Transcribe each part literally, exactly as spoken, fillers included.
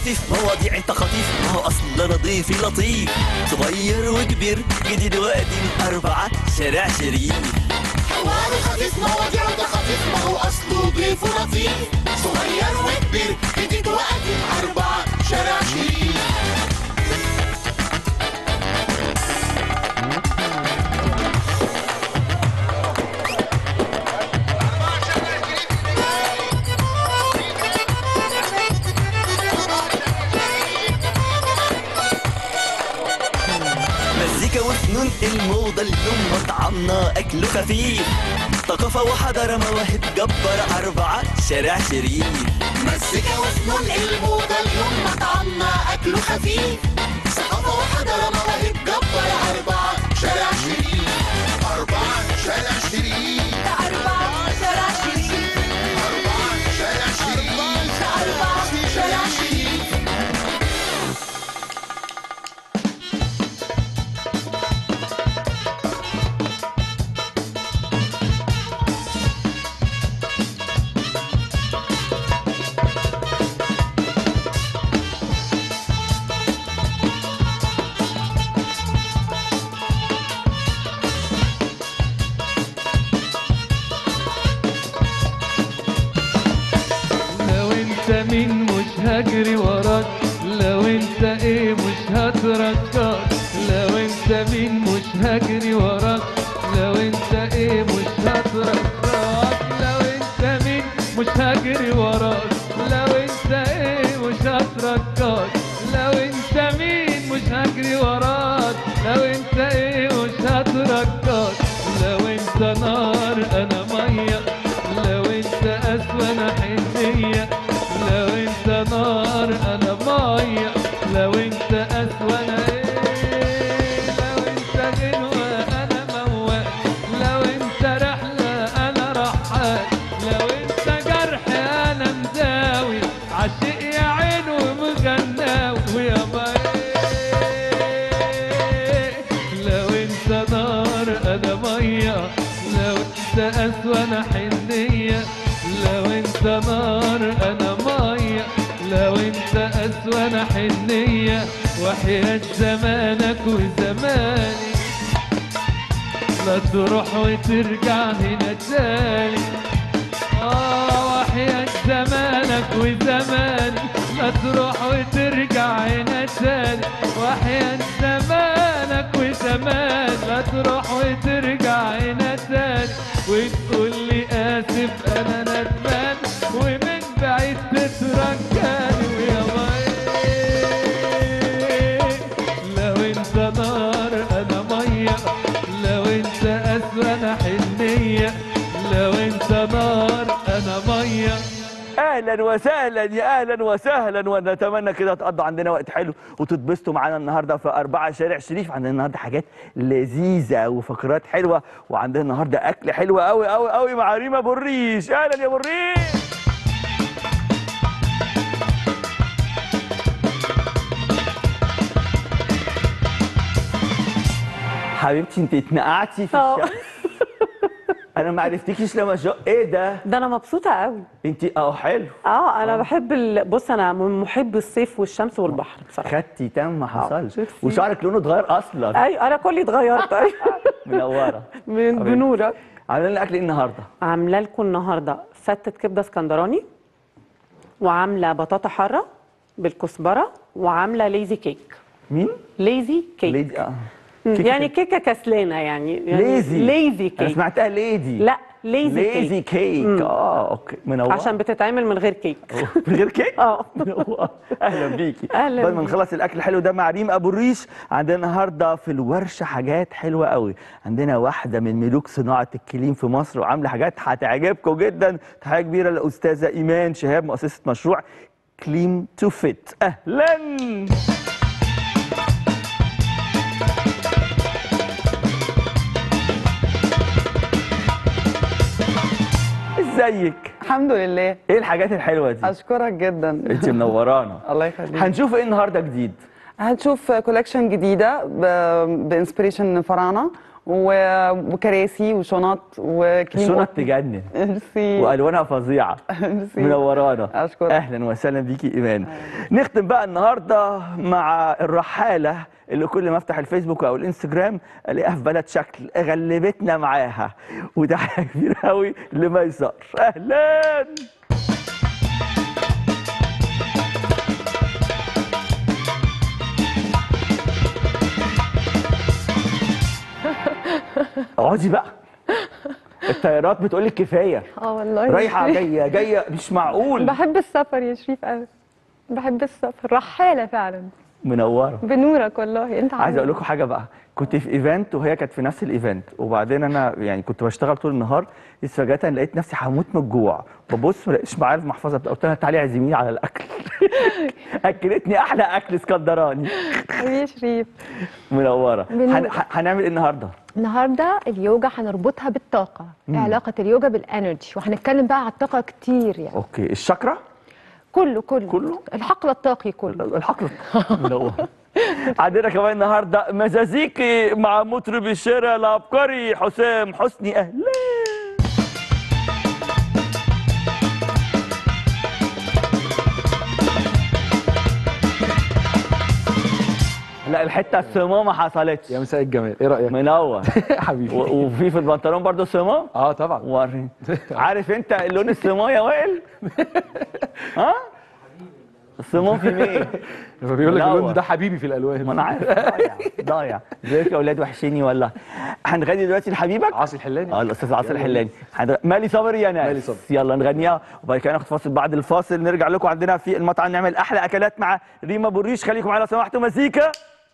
خطيف مواضيع انت خطيف، ما هو اصل نظيفي لطيف، صغير وكبير جديد وقديم، أربعة شارع شريف. حوار خفيف مواضيع ده خفيف، ما هو اصله ضيف لطيف، صغير وكبير جديد وقديم، أربعة شارع شريف. وفنون الموضة اليوم مطعمنا أكله خفيف، ثقافة وحضارة مواهب جبارة، أربعة شارع شريف. مزيكا وفنون الموضة اليوم مطعمنا أكله خفيف، ثقافة وحضارة مواهب جبارة، أربعة شارع شريف. أربعة شارع شريف. أربعة شارع شريف. أربعة شارع شريف. أربعة شارع شريف. مين مش هجري وراك، لو انت ايه مش هتركك، لو انت مين مش هجري وراك، لو انت ايه مش هتركك، لو انت مين مش هجري وراك، لو انت ايه مش هتركك، لو انت مين مش هجري وراك، لو انت ايه مش هتركك، لو انت نار انا ميه، لو انت اسوى انا حنيه، لو انت نار انا ميه، لو انت اسوى انا ايه، لو انت جنوة انا موال، لو انت رحلة انا رحال، لو انت جرح انا مداوي، عاشق يا عين ومغناوي يا ايه، لو انت نار انا ميه، لو انت اسوى انا حنيه، لو انت نار انا ميه، لو انت اسوى انا حنيه، وحياة زمانك وزماني لا تروح وترجع هنا تاني، اه وحياة زمانك وزماني لا تروح وترجع هنا تاني، وحياة زمانك وزماني لا تروح وترجع هنا تاني، وتقول لي اسف انا ندمان، ومن بعيد تترجاني ويا ايه، لو انت نار انا ميه، لو انت اسوى انا حنيه، لو انت نار انا ميه. اهلا وسهلا يا اهلا وسهلا، ونتمنى كده تقضوا عندنا وقت حلو وتتبسطوا معانا النهارده في أربعة شارع شريف. عندنا النهارده حاجات لذيذه وفقرات حلوه، وعندنا النهارده اكل حلو قوي قوي قوي مع ريما ابو الريش. اهلا يا ابو الريش. حبيبتي انت اتنقعتي في الشمس. انا ما عرفتكيش لما شو ايه ده ده انا مبسوطه قوي. انت اه حلو. اه انا أوه. بحب ال... بص انا من محب الصيف والشمس والبحر بصراحه. خدتي تم ما حصلش، وشعرك لونه اتغير اصلا. ايوه انا كلي اتغيرت. ايوه منوره من بنورك. عامله لنا اكل ايه النهارده؟ عامله لكم النهارده فتة كبده اسكندراني، وعامله بطاطا حاره بالكزبره، وعامله ليزي كيك. مين؟ ليزي كيك. ليزي اه يعني كيكه كسلانه يعني, يعني ليزي ليزي كيك. انا سمعتها ليدي. لا ليزي كيك. ليزي كيك. اه اوكي منوره عشان بتتعمل من غير كيك. من غير كيك؟ اه اهلا بيكي. اهلا. بعد ما نخلص الاكل الحلو ده مع ريم ابو الريش، عندنا النهارده في الورشه حاجات حلوه قوي. عندنا واحده من ملوك صناعه الكليم في مصر، وعامله حاجات هتعجبكم جدا. تحيه كبيره للاستاذه ايمان شهاب مؤسسه مشروع كليم تو فيت. اهلا. ازيك؟ الحمد لله. ايه الحاجات الحلوه دي؟ اشكرك جدا. انت منورانا. الله يخليك. هنشوف ايه النهارده جديد؟ هنشوف كولكشن جديده بانسبريشن فراعنه، و- وكراسي وشنط وكريم الشنط قطن. تجنن ميرسي. والوانها فظيعه. ميرسي. منورانا. أشكرك. اهلا وسهلا بيكي ايمان. نختم بقى النهارده مع الرحاله اللي كل ما افتح الفيسبوك او الانستجرام الاقيها في بلد شكل غلبتنا معاها، وده حاجه كبيره قوي لميسر. اهلا. اقعدي بقى. الطيارات بتقول لك كفايه. اه والله رايحه جايه جايه مش معقول. بحب السفر يا شريف قوي. بحب السفر، رحاله فعلا. منوره. بنورك والله. انت عايز اقول لكم حاجه بقى، كنت في ايفنت وهي كانت في نفس الايفنت، وبعدين انا يعني كنت بشتغل طول النهار، بس فجاه لقيت نفسي هموت من الجوع، ببص ما لقيتش معايا المحفظه بتاعتي، قلت لها تعالي اعزميني على الاكل. اكلتني احلى اكل اسكندراني. يا شريف. منوره. بنور. هن... هنعمل ايه النهارده؟ النهارده اليوجا هنربطها بالطاقه. ايه علاقه اليوجا بالانرجي؟ وهنتكلم بقى على الطاقه كتير يعني. اوكي. الشاكرا كله كله كله؟ الحقل الطاقي كله. الحقل. منور. عندنا كمان النهارده مزازيكي مع مطرب الشارع العبقري حسام حسني. اهلا. لا الحته الصمام ما حصلتش. يا مساء الجمال، ايه رايك؟ منور. حبيبي. و- وفي في البنطلون برضو صمام. اه طبعا. وريني. عارف انت اللون الصمام يا وائل؟ ها؟ الصمام في مين؟ فبيقول لك منور. اللون ده حبيبي في الالوان. ما انا عارف. ضايع ضايع. ازيك يا اولاد وحشيني والله. هنغني دلوقتي لحبيبك عاصي الحلاني. اه الاستاذ عاصي الحلاني. هنغ- مالي صبري يا ناس. مالي صبري. يلا نغنيها وبعد كده ناخد فاصل. بعد الفاصل نرجع لكم عندنا في المطعم نعمل احلى اكلات مع ريما بوريش. خليكم معانا لو سمحتوا. مزيكا.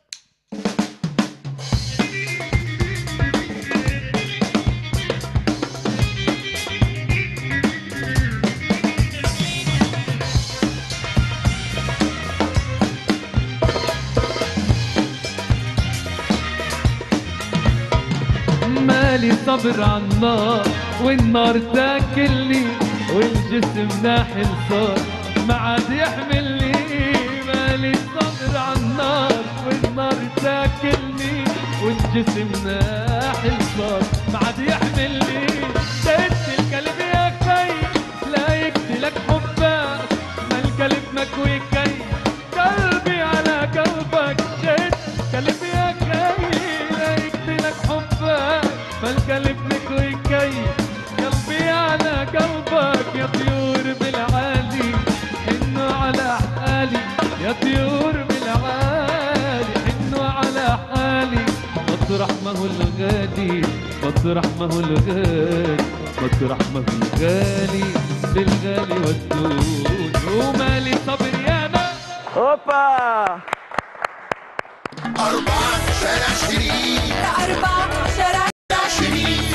مالي صبر عالنار والنار تاكلني والجسم ناحل صار ما عاد يحملني. مالي صبر عالنار والنار تاكلني والجسم ناحل صار ما عاد يحملني. شدت القلب يا خي لا يقتلك حبك ما القلب مكوي كي قلبي على قلبك. شد قلب يا خي لا يقتلك حبك فالقلب مكوي كي قلبي على قلبك. يا طيور بالعالي حنوا على حالي يا طيور بالعالي حنوا على حالي. مطرح ما هو الغالي مطرح ما هو الغالي مطرح ما هو الغالي بالغالي والدود. ومالي صبر يا ناس. هوبا. أربعة شارع شريف. أربعة شارع شريف.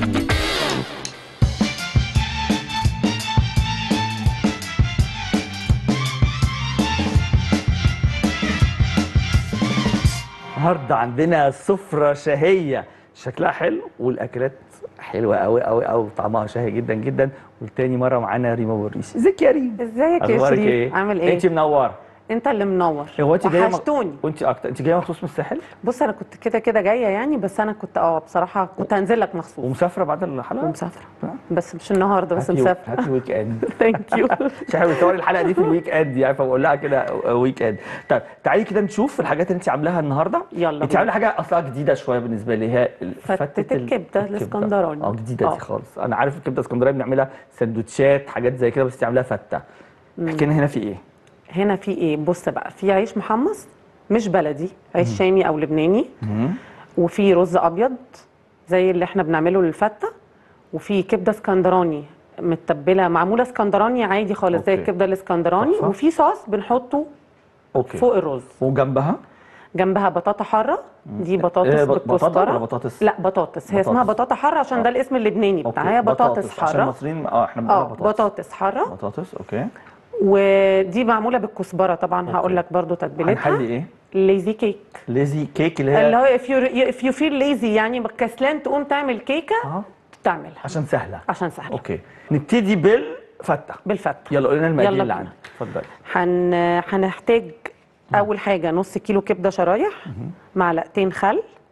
النهارده عندنا سفرة شهية شكلها حلو والاكلات حلوة قوي قوي قوي وطعمها شهي جدا جدا. والتاني مرة معانا ريما بوريش. ازيك يا ريم؟ ازيك يا اخبارك شريف؟ ايه؟ عامل ايه؟ انت منورة. انت اللي منور. هو انت جايه وحشتوني. وانت اكتر. انت جايه مخصوص من الساحل؟ بص انا كنت كده كده جايه يعني، بس انا كنت اه بصراحه كنت هنزل لك مخصوص. ومسافرة بعد الحلقة؟ ومسافره بس مش النهارده، بس هاتي- مسافره. هاتي ويك اند. ثانك يو. مش احنا بنصور الحلقة دي في الويك اند يعني، فبقول لها كده ويك اند. طيب تعالي كده نشوف الحاجات اللي انت عاملاها النهارده. يلا انت بينا. عامله حاجة اصلا جديدة شوية بالنسبة لي، هي فتة الكبدة الاسكندراني. اه جديدة آه. دي خالص. انا عارف الكبدة الاسكندراني بنعملها سندوتشات حاجات زي كده، بس انت عاملاها فتة. احكي لنا هنا في ايه؟ هنا في ايه؟ بص بقى، في عيش محمص مش بلدي، عيش شامي او لبناني، وفي رز ابيض زي اللي احنا بنعمله للفته، وفي كبده اسكندراني متبله معموله اسكندراني عادي خالص أوكي. زي الكبده الاسكندراني، تحفة. وفي صوص بنحطه اوكي. فوق الرز. وجنبها جنبها بطاطا حاره، دي بطاطس إيه، بط- بطاطا بالكزبره. ولا بطاطس؟ لا بطاطس، هي بطاطس. اسمها بطاطا حاره عشان آه. ده الاسم اللبناني اوكي. بتاعها، هي بطاطس عشان حاره. المصريين اه احنا بنقولها اه بطاطس. بطاطس حاره، بطاطس اوكي. ودي معموله بالكزبره طبعا. هقول لك برضو تتبيلتها. هنحلي ايه؟ ليزي كيك، ليزي كيك اللي هي اللي هو if you if you feel lazy يعني كسلان تقوم تعمل كيكه اه تعملها عشان سهله. عشان سهله. اوكي نبتدي بالفته. بالفته. يلا قولي لنا المقادير يلا اللي بينا. عندك. اتفضلي. هن هنحتاج اول حاجه نص كيلو كبده شرايح، معلقتين خل،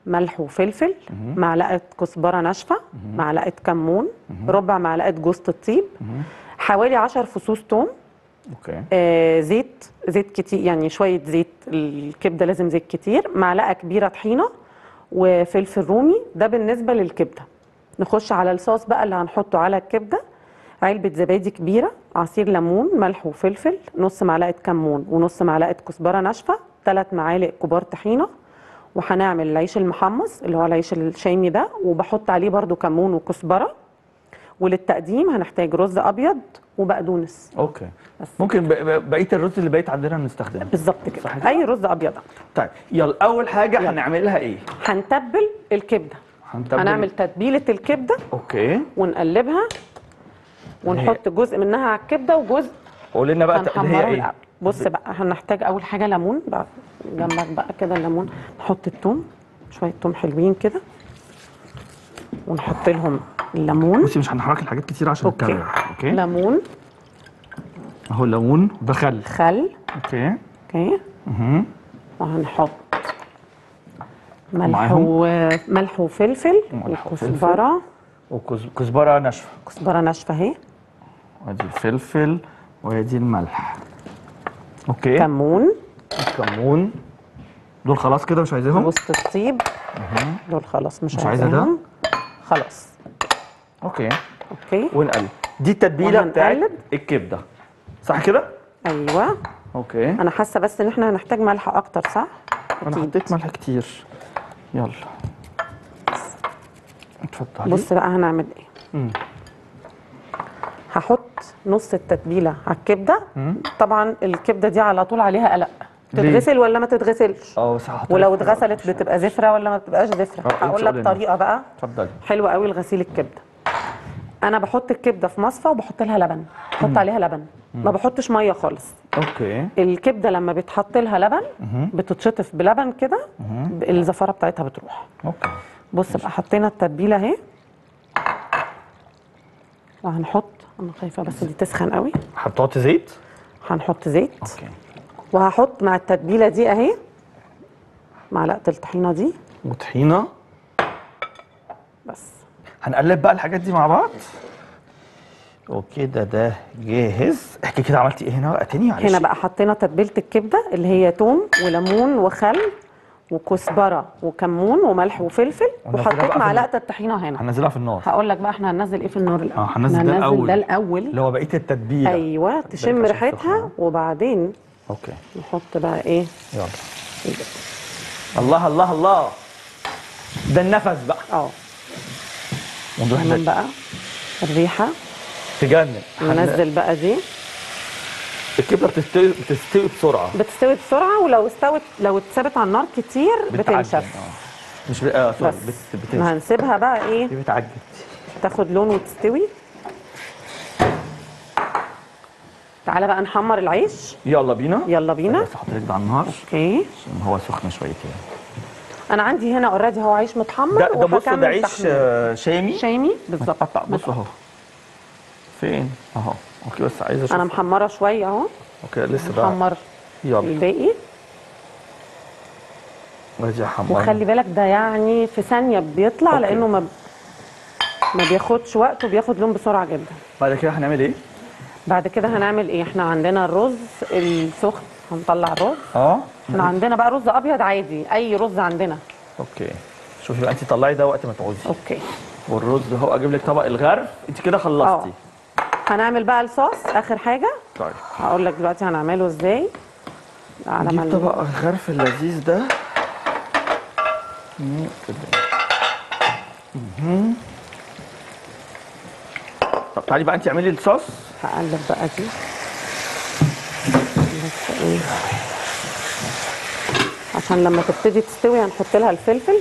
ملح وفلفل، معلقه كزبره ناشفه، معلقه كمون، ربع معلقه جوز الطيب، حوالي عشر فصوص توم، اوكي آه زيت زيت كتير، يعني شويه زيت، الكبده لازم زيت كتير، معلقه كبيره طحينه وفلفل رومي. ده بالنسبه للكبده. نخش على الصوص بقى اللي هنحطه على الكبده. علبه زبادي كبيره، عصير ليمون، ملح وفلفل، نص معلقه كمون ونص معلقه كزبره ناشفه، ثلاث معالق كبار طحينه. وهنعمل العيش المحمص اللي هو العيش الشامي ده، وبحط عليه برده كمون وكزبره. وللتقديم هنحتاج رز ابيض وبقدونس. اوكي بس ممكن ب- ب- بقيه الرز اللي بايت عندنا نستخدمه. بالظبط كده، صح كده؟ اي رز ابيض. طيب يلا اول حاجه يلا. هنعملها ايه؟ هنتبل الكبده. هنتبل- هنعمل تتبيله الكبده اوكي ونقلبها ونحط جزء منها على الكبده وجزء قول لنا بقى ت- اللي هي هنحمره ايه؟ الأول. بص بقى، هنحتاج اول حاجه ليمون بقى جنبك بقى كده، الليمون. نحط الثوم، شويه ثوم حلوين كده، ونحط لهم الليمون. بصي مش هنحرك الحاجات كتير عشان اوكي الكاميرا. اوكي ليمون، اهو الليمون ده خل. خل، اوكي اوكي. اها وهنحط ملح معاهم؟ وملح وفلفل وملح وفلفل. وكزبره، وكزبره ناشفه. كزبره ناشفه اهي، وادي الفلفل وادي الملح. اوكي كمون، الكمون دول خلاص كده مش عايزاهم؟ جوز الطيب، دول خلاص مش, مش عايزة ده؟ عايزاهم. خلاص اوكي اوكي. ونقلب. دي التتبيله بتاعت وهنقلب. الكبده صح كده؟ ايوه. اوكي انا حاسه بس ان احنا هنحتاج ملح اكتر، صح؟ انا حطيت ملح كتير. يلا اتفضلي. بص بقى هنعمل ايه. مم. هحط نص التتبيله على الكبده. طبعا الكبده دي على طول عليها قلق، تتغسل ولا ما تتغسلش؟ اه بس هحط ولو لك- اتغسلت بتبقى زفره ولا ما بتبقاش زفره؟ اه، هقول انت لك قولي لنا. طريقه بقى اتفضلي. حلوه قوي لغسيل الكبده. انا بحط الكبده في مصفى وبحط لها لبن، بحط عليها لبن، ما بحطش ميه خالص. اوكي الكبده لما بيتحط لها لبن بتتشطف بلبن كده، الزفاره بتاعتها بتروح. اوكي بص بقى، حطينا التتبيله اهي، وهنحط، انا خايفه بس دي تسخن قوي. هتحط زيت؟ هنحط زيت، اوكي وهحط مع التتبيله دي اهي معلقه الطحينه دي وطحينه. بس. هنقلب بقى الحاجات دي مع بعض. اوكي ده ده جاهز. احكي كده عملتي ايه هنا بقى تاني معلش. هنا بقى حطينا تتبيله الكبده اللي هي توم وليمون وخل وكزبره وكمون وملح وفلفل، ونزلها بقى وحطيت في معلقه الطحينه هنا. هننزلها في النار. هقول لك بقى احنا هننزل ايه في النار الاول. اه هننزل ده الاول. ده الاول اللي هو بقيه التتبيله. ايوه، تشم عشان ريحتها تسخنها. وبعدين اوكي نحط بقى ايه. يلا. الله الله الله، ده النفس بقى. اه ونروح كمان ن- بقى الريحه. تجنن. ننزل بقى دي. الكبده بتستوي بتستوي بسرعه. بتستوي بسرعه، ولو استوت لو اتسابت على النار كتير بتعجن. بتنشف. اه مش ب... اه سوري بس بت... بتنشف. هنسيبها بقى ايه دي بتعجن. تاخد لون وتستوي. تعالى بقى نحمر العيش. يلا بينا. يلا بينا. بس احط لك ده على النار اوكي. عشان هو سخن شويتين. انا عندي هنا اوريدي هو عيش متحمر. ده ده بص وهكمل ده عيش تحمير. آه، شامي شامي بالظبط. متقطع. بص اهو فين اهو. اوكي بس عايزه اشوف. انا محمره شويه اهو. اوكي لسه بقى. محمر يلا الباقي. وادي احمر. وخلي بالك ده يعني في ثانيه بيطلع. أوكي. لانه ما ما بياخدش وقت وبياخد لون بسرعه جدا. بعد كده هنعمل ايه؟ بعد كده هنعمل ايه؟ احنا عندنا الرز السخن، هنطلع الرز. اه احنا عندنا بقى رز ابيض عادي، اي رز عندنا. اوكي شوفي بقى انت طلعي ده وقت ما تعوزي. اوكي. والرز اهو اجيب لك طبق الغرف. انت كده خلصتي. هنعمل بقى الصوص اخر حاجه. طيب هقول لك دلوقتي هنعمله ازاي. على نجيب ما طبق الغرف اللذيذ ده. مم، كده. مهم. طب تعالي بقى انت اعملي الصوص. هقلب بقى دي. بس ايه، عشان لما تبتدي تستوي هنحط لها الفلفل.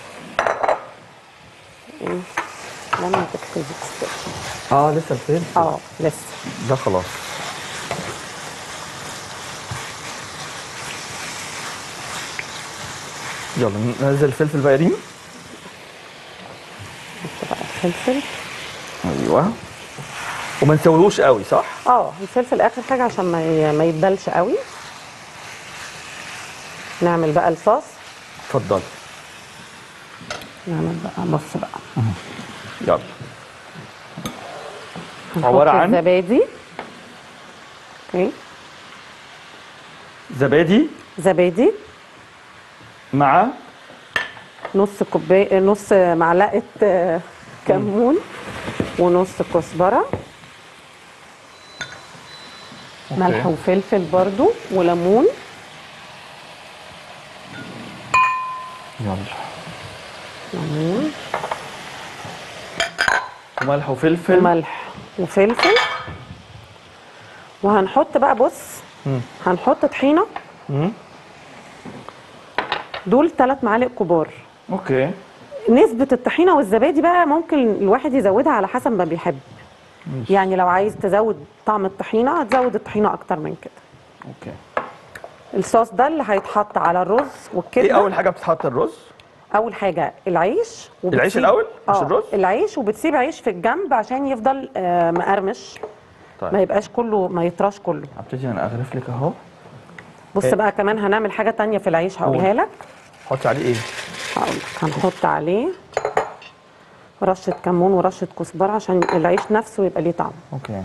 ايه لما تبتدي تستوي. اه لسه الفلفل. اه لسه. ده خلاص. يلا ننزل الفلفل بقى يا ريم. نحط بقى الفلفل. ايوه وما نسويهوش قوي صح؟ اه الفلفل اخر حاجه عشان ما ي- ما يتبلش قوي. نعمل بقى الصوص. اتفضلي. نعمل بقى بص بقى يلا. هنحط عبارة عن؟ الزبادي. اوكي. زبادي زبادي مع نص كوبايه، نص معلقه آه، كمون، ونص كزبره، ملح وفلفل برضو، وليمون. يلا. ليمون وملح وفلفل. وملح وفلفل. وهنحط بقى بص مم. هنحط طحينه. مم. دول ثلاث معالق كبار. اوكي. نسبة الطحينة والزبادي بقى ممكن الواحد يزودها على حسب ما بيحب. ماشي. يعني لو عايز تزود طعم الطحينة هتزود الطحينة أكتر من كده. اوكي. الصوص ده اللي هيتحط على الرز والكبدة. ايه أول حاجة بتتحط؟ الرز؟ أول حاجة العيش. وبتسيب- العيش الأول مش آه، الرز؟ العيش، وبتسيب عيش في الجنب عشان يفضل آه مقرمش. طيب. ما يبقاش كله، ما يطراش كله. هبتدي أنا أغرف لك أهو. بص إيه؟ بقى كمان هنعمل حاجة تانية في العيش هقولها قول. لك. حطي عليه إيه؟ هقول لك هنحط عليه رشة كمون ورشة كزبرة عشان العيش نفسه يبقى ليه طعم. اوكي.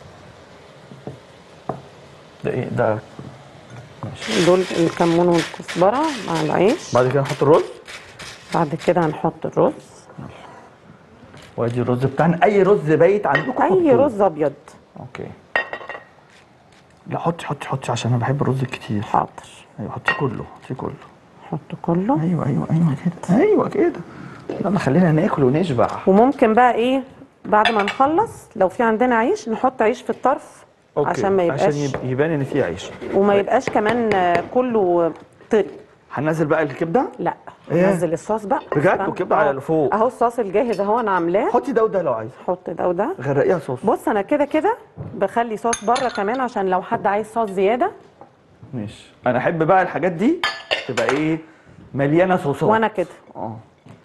ده ايه ده؟ ماشي. دول الكمون والكزبرة مع العيش. بعد كده نحط الرز. بعد كده هنحط الرز. وادي الرز بتاعنا، اي رز بايت عندكم اي حطوه. رز ابيض. اوكي. لا حطي حطي حطي عشان انا بحب الرز الكتير. حاضر. ايوه حطي كله، حطي كله. حط كله. ايوه ايوه ايوه كده، ايوه كده. يلا خلينا ناكل ونشبع. وممكن بقى ايه بعد ما نخلص لو في عندنا عيش نحط عيش في الطرف. أوكي. عشان ما يبقاش عشان يب- يبان ان في عيش. وما يبقاش كمان آه، كله طري. هننزل بقى الكبده. لا إيه؟ نزل الصوص بقى. بجد؟ استنى. والكبدة على أهو. اللي فوق. اهو الصوص الجاهز اهو انا عاملاه. حطي ده وده لو عايزه. حط ده وده. غرقيها صوص. بص انا كده كده بخلي صوص بره كمان عشان لو حد عايز صوص زياده. ماشي. انا احب بقى الحاجات دي تبقى ايه؟ مليانه صوصات. وانا كده. اه.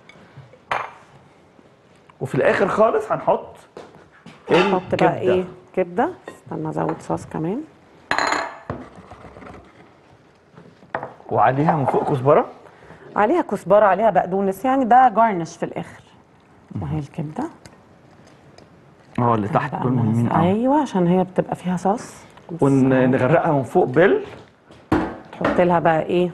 وفي الاخر خالص هنحط نحط الكبده. بقى ايه كبده. استنى ازود صوص كمان. وعليها من فوق كزبره. عليها كزبره، عليها بقدونس، يعني ده جارنش في الاخر. وهي الكبده. اه اللي تحت بقى دول مهمين قوي. ايوه عشان هي بتبقى فيها صوص. ونغرقها من فوق بال. تحط لها بقى ايه.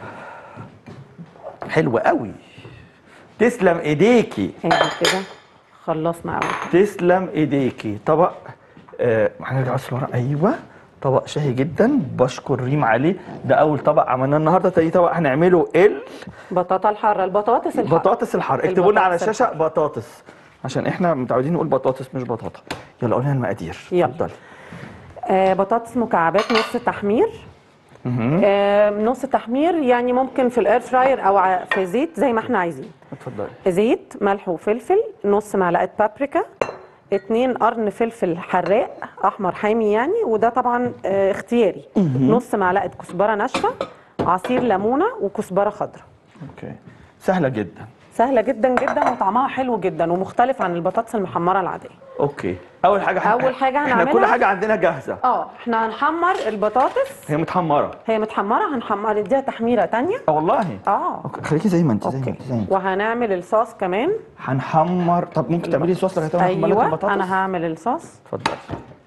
حلوه قوي. تسلم ايديكي. ادي كده خلصنا قوي. تسلم ايديكي. طبق آه هنرجع بس لورا. ايوه طبق شهي جدا، بشكر ريم عليه. ده اول طبق عملناه النهارده. تاني طبق هنعمله ال بطاطا الحاره، البطاطس الحاره. بطاطس الحاره. اكتبوا لنا على البطاطس الشاشه الحارة. بطاطس عشان احنا متعودين نقول بطاطس مش بطاطا. يلا قولي لنا المقادير. يلا. اتفضلي. آه بطاطس مكعبات نص تحمير. آه نص تحمير يعني ممكن في الاير فراير او ع- في زيت زي ما احنا عايزين. اتفضلي. زيت، ملح وفلفل، نص معلقه بابريكا، اتنين قرن فلفل حراق احمر حامي يعني، وده طبعا آه اختياري. نص معلقه كزبره ناشفه، عصير ليمونه، وكزبره خضراء. اوكي. سهله جدا. سهله جدا جدا وطعمها حلو جدا ومختلف عن البطاطس المحمره العاديه. اوكي. اول حاجه هن- أول حاجة احنا كل هنعملها- حاجه عندنا جاهزه. اه احنا هنحمر البطاطس. هي متحمره. هي متحمره، هنحمر نديها تحميره تانية. اه والله. اه اوكي خليكي زي ما انت زي ما اوكي. انت زي ما انت. وهنعمل الصوص كمان. هنحمر. طب ممكن تعملي صوص لغايه ما نحمر لك ايوه البطاطس؟ انا هعمل الصوص اتفضلي.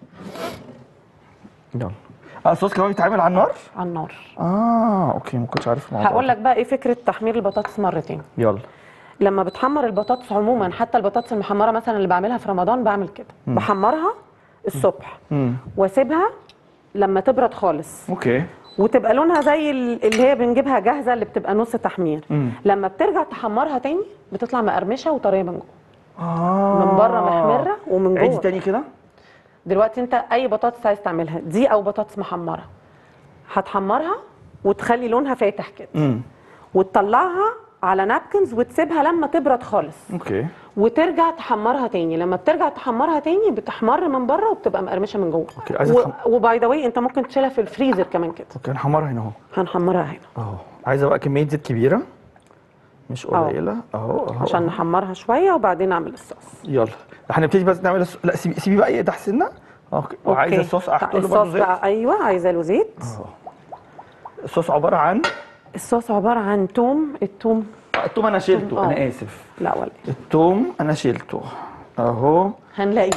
يلا. اه الصوص كمان بيتعمل على النار؟ على النار. اه اوكي ما كنتش عارف الموضوع. هقول لك بقى ايه فكره تحمير البطاطس مرتين. يلا. لما بتحمر البطاطس عموما، حتى البطاطس المحمره مثلا اللي بعملها في رمضان بعمل كده. بحمرها الصبح امم واسيبها لما تبرد خالص اوكي. وتبقى لونها زي ال- اللي هي بنجيبها جاهزه اللي بتبقى نص تحمير. مم. لما بترجع تحمرها تاني بتطلع مقرمشه وطريه من جوه. اه من بره محمره ومن عيدي جوه. تاني كده. دلوقتي انت اي بطاطس عايز تعملها، دي او بطاطس محمره، هتحمرها وتخلي لونها فاتح كده امم وتطلعها على نابكنز وتسيبها لما تبرد خالص اوكي. وترجع تحمرها تاني. لما بترجع تحمرها تاني بتحمر من بره وبتبقى مقرمشه من جوه. اوكي، عايزة تحم- وباي ذا واي انت ممكن تشيلها في الفريزر كمان كده. اوكي نحمرها هنا اهو. هنحمرها هنا اهو. عايزه بقى كميه زيت كبيره مش أهو. قليله. اهو اهو عشان أهو. نحمرها شويه وبعدين نعمل الصوص. يلا هنبتدي بس نعمل الص... لا سيبي سيبي بقى يقدح سنه. اوكي. وعايزه أوكي. الصوص احط له الصوص برضه زيت. بقى ايوه عايزه له زيت. الصوص عباره عن الصوص عباره عن توم. التوم التوم انا شلته، آه. انا اسف. لا ولا إيه. التوم انا شلته اهو. هنلاقيه.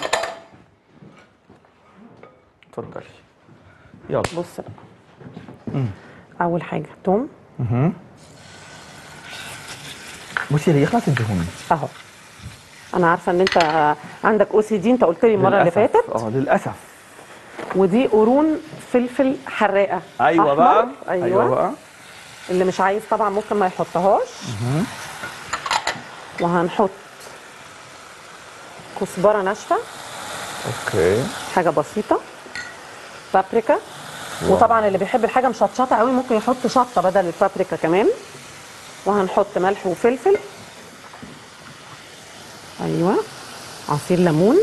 اتفضلي يلا. بص بقى. اول حاجه توم. اها بصي اللي يخلص الدهون اهو. انا عارفه ان انت عندك او سي دي، انت قلت لي المره اللي للأسف. فاتت. اه للاسف. ودي قرون فلفل حراقه. ايوه أحمر. بقى. ايوه, ايوه بقى. اللي مش عايز طبعا ممكن ما يحطهاش. اها وهنحط كزبره ناشفه، اوكي. حاجه بسيطه. بابريكا. وطبعا اللي بيحب الحاجه مشطشطه قوي ممكن يحط شطه بدل البابريكا كمان. وهنحط ملح وفلفل. ايوه. عصير ليمون.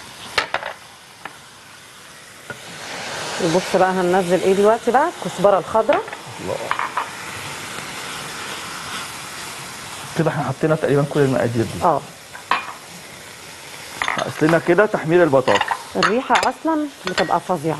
وبص بقى هننزل ايه دلوقتي بقى؟ الكزبره الخضراء. الله. كده احنا حطينا تقريبا كل المقادير دي. اه. ناقص لنا كده تحمير البطاطس. الريحه اصلا بتبقى فظيعه.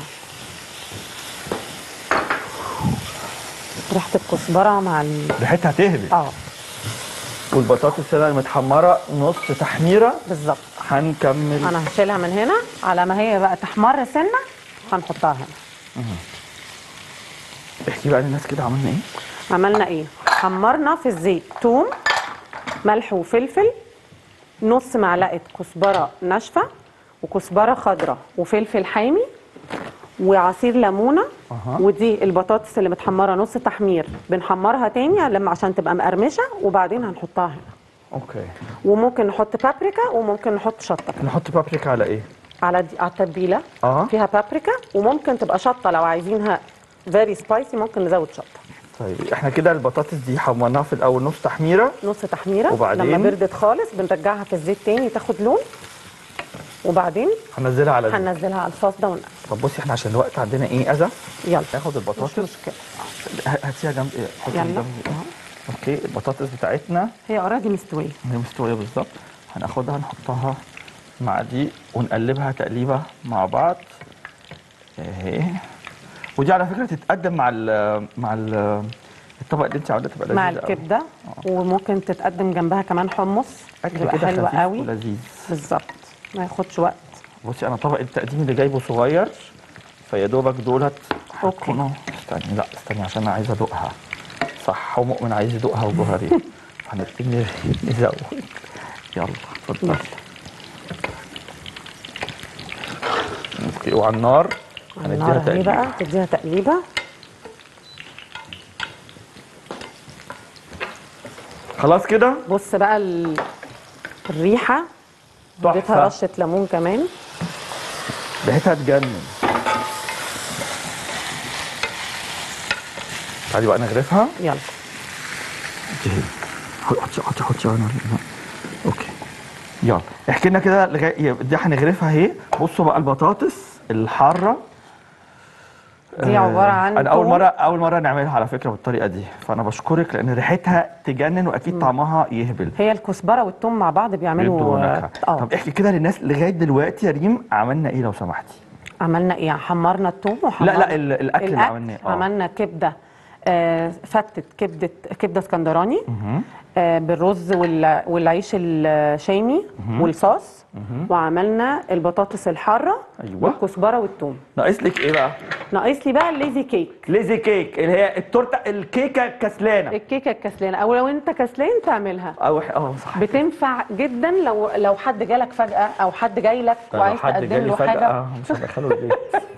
ريحه الكزبره مع ال... ريحتها تهبل. اه والبطاطس هنا المتحمره نص تحميره. بالظبط. هنكمل. انا هشيلها من هنا على ما هي بقى تحمر سنه هنحطها هنا. احكي بقى للناس كده عملنا ايه؟ عملنا ايه؟ حمرنا في الزيت توم، ملح وفلفل، نص معلقه كزبره ناشفه وكزبره خضراء وفلفل حامي وعصير ليمونه. أه. ودي البطاطس اللي متحمره نص تحمير بنحمرها تاني لما عشان تبقى مقرمشه وبعدين هنحطها هنا. اوكي. وممكن نحط بابريكا وممكن نحط شطه. نحط بابريكا على ايه؟ على دي على التتبيله. اه فيها بابريكا وممكن تبقى شطه لو عايزينها فيري سبايسي ممكن نزود شطه. طيب احنا كده البطاطس دي حمرناها في الاول نص تحميره. نص تحميره. وبعدين؟ لما بردت خالص بنرجعها في الزيت تاني تاخد لون. وبعدين هننزلها على دي. هننزلها على الصوص ده ونقلب. طب بصي احنا عشان الوقت عندنا ايه ازف. يلا ناخد البطاطس. مش مشكله. هاتيها جنب ايه؟ حطيها يلا. جنب ايه؟ اوكي البطاطس بتاعتنا هي اوريدي مستويه. هي مستويه بالظبط. هناخدها نحطها مع دي ونقلبها تقليبه مع بعض اهي. ودي على فكره تتقدم مع ال مع ال الطبق اللي انت عاملاه تبقى لذيذه مع الكبده. وممكن تتقدم جنبها كمان حمص. اكل تبقى كده حلوه خفيف قوي. ولذيذ بالظبط ما ياخدش وقت. بصي انا طبق التقديم اللي جايبه صغير فيا دوبك دولت هتكونوا. استني لا استني عشان انا عايز ادوقها. صح ومؤمن عايز يدوقها وجوهري. هنبتدي نزود. يلا اتفضل. اوكي وعلى النار هنديها النار اهي تقليبه. بقى تديها تقليبه. خلاص كده. بص بقى ال... الريحه. تحفة. اديتها رشه ليمون كمان. ريحتها تجنن. تعالي بقى نغرفها. يلا. حطي حطي حطي على النار. اوكي يلا احكي لنا كده لغايه دي هنغرفها اهي. بصوا بقى البطاطس الحاره دي عباره عن انا اول توم. مره اول مره نعملها على فكره بالطريقه دي فانا بشكرك لان ريحتها تجنن واكيد طعمها يهبل. هي الكزبره والثوم مع بعض بيعملوا بيدوا نكهة. اه طب احكي كده للناس لغايه دلوقتي يا ريم عملنا ايه لو سمحتي؟ عملنا ايه؟ حمرنا الثوم وحمرنا لا لا ال- الاكل اللي عملناه اه عملنا كبده. آه فتت كبده كبده اسكندراني. آه بالرز وال- والعيش الشامي والصوص. وعملنا البطاطس الحاره. أيوة. والكزبره والثوم. ناقص لك ايه بقى؟ ناقص لي بقى الليزي كيك. ليزي كيك اللي هي التورته الكيكه الكسلانه. الكيكه الكسلانه او لو انت كسلان تعملها. او اه صح. بتنفع جدا لو لو حد جالك فجاه او حد جاي لك لو وعايز حد تقدم جالي له فجأة حاجه. آه، مش هدخله البيت.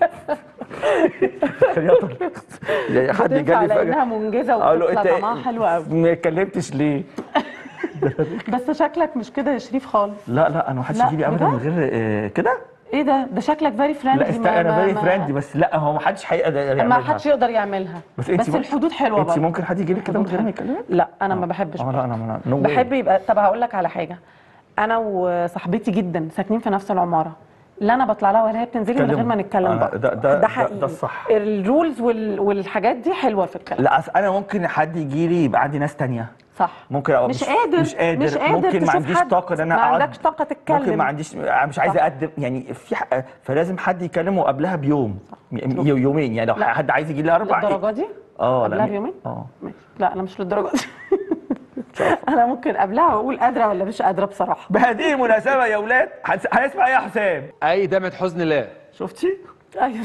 خليها طلع. يعني حد بتنفع جالي لانها فجأة منجزه اقول له وبتطلع انت طعمها حلو قوي. ما اتكلمتش ليه؟ بس شكلك مش كده يا شريف خالص. لا لا انا ما حدش لا، يجي لي ابدا من بجد؟ غير آه، كده. ايه ده؟ ده شكلك فيري فريندلي. لا است... انا فيري فريندلي بس لا هو ما حدش هيقدر يعملها. ما حدش يقدر يعملها. بس, بس, انت الحدود حلوه انت برضه. ممكن حد يجي لي كده من غير ما يكلمك؟ لا انا ما بحبش. اه لا انا انا no way. بحب يبقى. طب هقول لك على حاجه. انا وصاحبتي جدا ساكنين في نفس العماره. لا انا بطلع لها ولا هي بتنزلي من غير ما نتكلم أنا- بقى. ده- ده- ده حقيقي. ده الصح. الرولز وال... والحاجات دي حلوه في الكلام. لا أصل انا ممكن حد يجي لي يبقى عندي ناس تانية. صح. ممكن ابقى مش قادر مش قادر مش قادر ممكن ما تشوف عنديش حد. طاقه ان انا ما اقعد عندكش طاقه تتكلم. ممكن ما عنديش مش عايز صح. اقدم يعني في حق فلازم حد يكلمه قبلها بيوم ي- يومين يعني لو لا. حد عايز يجي لي اربع للدرجه دي؟ اه قبلها لا بيومين؟ اه ماشي. لا انا مش للدرجه دي. انا ممكن قبلها واقول قادره ولا مش قادره بصراحه. بهذه المناسبه يا اولاد هنس- هنسمع ايه يا حسام؟ اي دمعة حزن لا. شفتي؟ ايوه.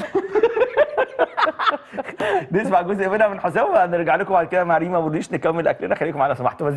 نسمع جزء منها من حسام وهنرجع لكم بعد كده مع ريما ابو الريش نكمل اكلنا. خليكم معانا لو سمحتوا.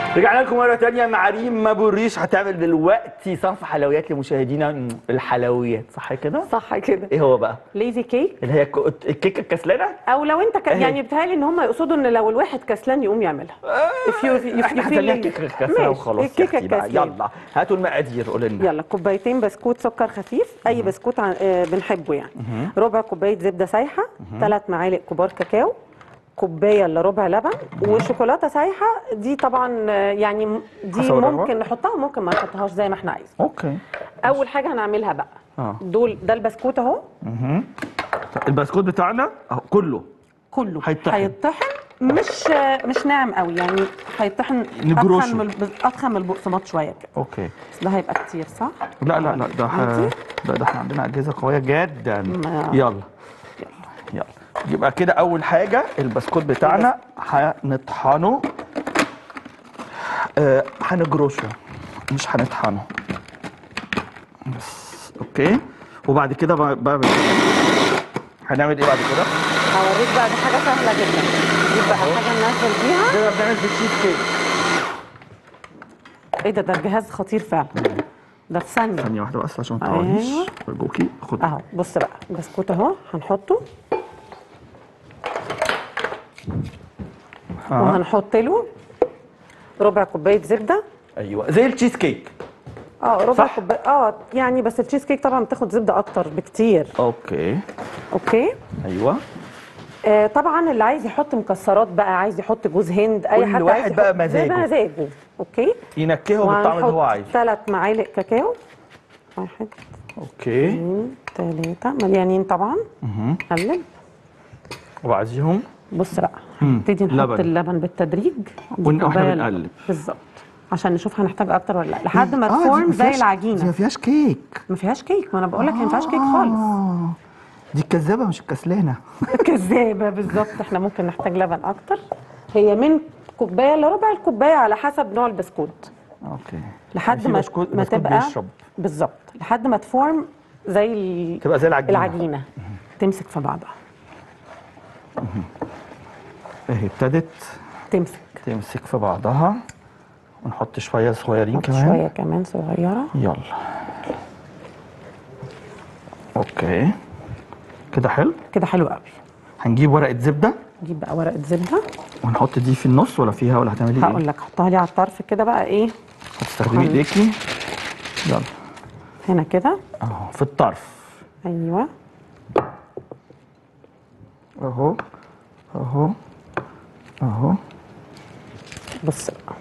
رجعنا لكم مرة تانية مع ريم أبو الريش. هتعمل دلوقتي صنف حلويات لمشاهدينا الحلويات، صح كده؟ صح كده. إيه هو بقى؟ ليزي كيك، اللي هي الكو- الكيكة الكسلانة؟ او لو انت ك... أهي. يعني بيتهيألي ان هم يقصدوا ان لو الواحد كسلان يقوم يعملها. if you, if احنا you feel هنخليها like- كيكة كسلانة ماشي، وخلاص. الكيكة يا أختي بقى. الكسلانة. يلا هاتوا المقادير، قول لنا. يلا كوبايتين بسكوت سكر خفيف، اي بسكوت عن... آه، بنحبه يعني. ربع كوبايه زبده سايحه، ثلاث معالق كبار كاكاو، كوبايه الا ربع لبن، وشوكولاته سايحه. دي طبعا آه، يعني م- دي حسب الرغبة. ممكن نحطها وممكن ما نحطهاش زي ما احنا عايزين. أوكي. اول حاجه هنعملها بقى آه. دول، ده البسكوت اهو البسكوت بتاعنا أهو كله كله هيتطحن. هيتطحن، مش مش ناعم قوي يعني، هيتطحن نجروشه. اتخن من الب- اتخن من البقسماط شويه كده. أوكي. بس ده هيبقى كتير صح؟ لا لا لا ده ح... عادي؟ ده, ده احنا عندنا أجهزة قوية جدا. ما- يلا يلا يبقى كده أول حاجة البسكوت بتاعنا هنطحنه. آه هنجرشه مش هنطحنه بس. اوكي. وبعد كده بقى بقى هنعمل ايه بعد كده؟ هوريك بقى، دي حاجه سهله جدا. دي بقى حاجه ننزل بيها. كده بنعمل بالتشيز كيك. ايه ده، ده الجهاز خطير فعلا. ده في ثانيه. ثانية واحدة بس عشان ما أيوة. تقعديش. ارجوكي خد. اهو بص بقى، البسكوت اهو هنحطه ها. وهنحط له ربع كوبايه زبده. ايوه زي التشيز كيك. اه ربع صح. كوبايه، اه يعني بس التشيز كيك طبعا بتاخد زبده اكتر بكتير. اوكي. اوكي. ايوه. آه طبعا اللي عايز يحط مكسرات بقى، عايز يحط جوز هند، اي كل حد واحد عايز بقى يحط- مزاجه. زي مزاجه. اوكي. ينكهه بالطعم اللي هو عايزه. ثلاث معالق كاكاو. واحد اوكي. اثنين ثلاثة، مليانين طبعا. قلب. وبعديهم بص بقى، مم. هنبتدي نحط لبن. اللبن بالتدريج. دي وإن- وإحنا كوباية بنقلب. لبن. بالظبط، عشان نشوف هنحتاج اكتر ولا لا، لحد ما آه، دي تفورم ما زي فيهاش- دي العجينه. ما فيهاش كيك. ما فيهاش كيك، ما انا بقول لك هي ما فيهاش كيك خالص. آه. دي الكذابة مش الكسلانة. كذابه بالظبط. احنا ممكن نحتاج لبن اكتر. هي من كوبايه لربع الكوبايه على حسب نوع البسكوت، اوكي. لحد في ما بسكوت- ما بسكوت تبقى بيشرب. بالظبط، لحد ما تفورم زي ال- تبقى زي العجينة. العجينه، تمسك في بعضها. اهي ابتدت تمسك. تمسك في بعضها. ونحط شوية صغيرين نحط كمان. شويه كمان صغيره. يلا. اوكي. كده حلو. كده حلو قوي. هنجيب ورقة زبدة نجيب بقى ورقه زبده. ونحط دي في النص ولا فيها ولا هتعملي هقول ايه؟ لك حطها لي على الطرف كده بقى، ايه هتستخدمي ايديكي. يلا هنا كده. اهو في الطرف. ايوه اهو اهو اهو. بص بقى،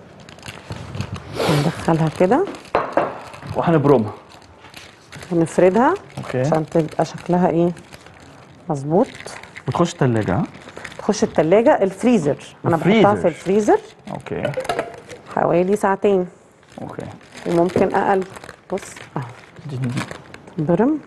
ندخلها كده وهنبرمها. ونفردها اوكي. عشان تبقى شكلها ايه مظبوط. وتخش التلاجة. ها؟ تخش التلاجة، الفريزر. انا الفريزر. بحطها في الفريزر اوكي. حوالي ساعتين اوكي. وممكن اقل. بص اهو دي دي. برم.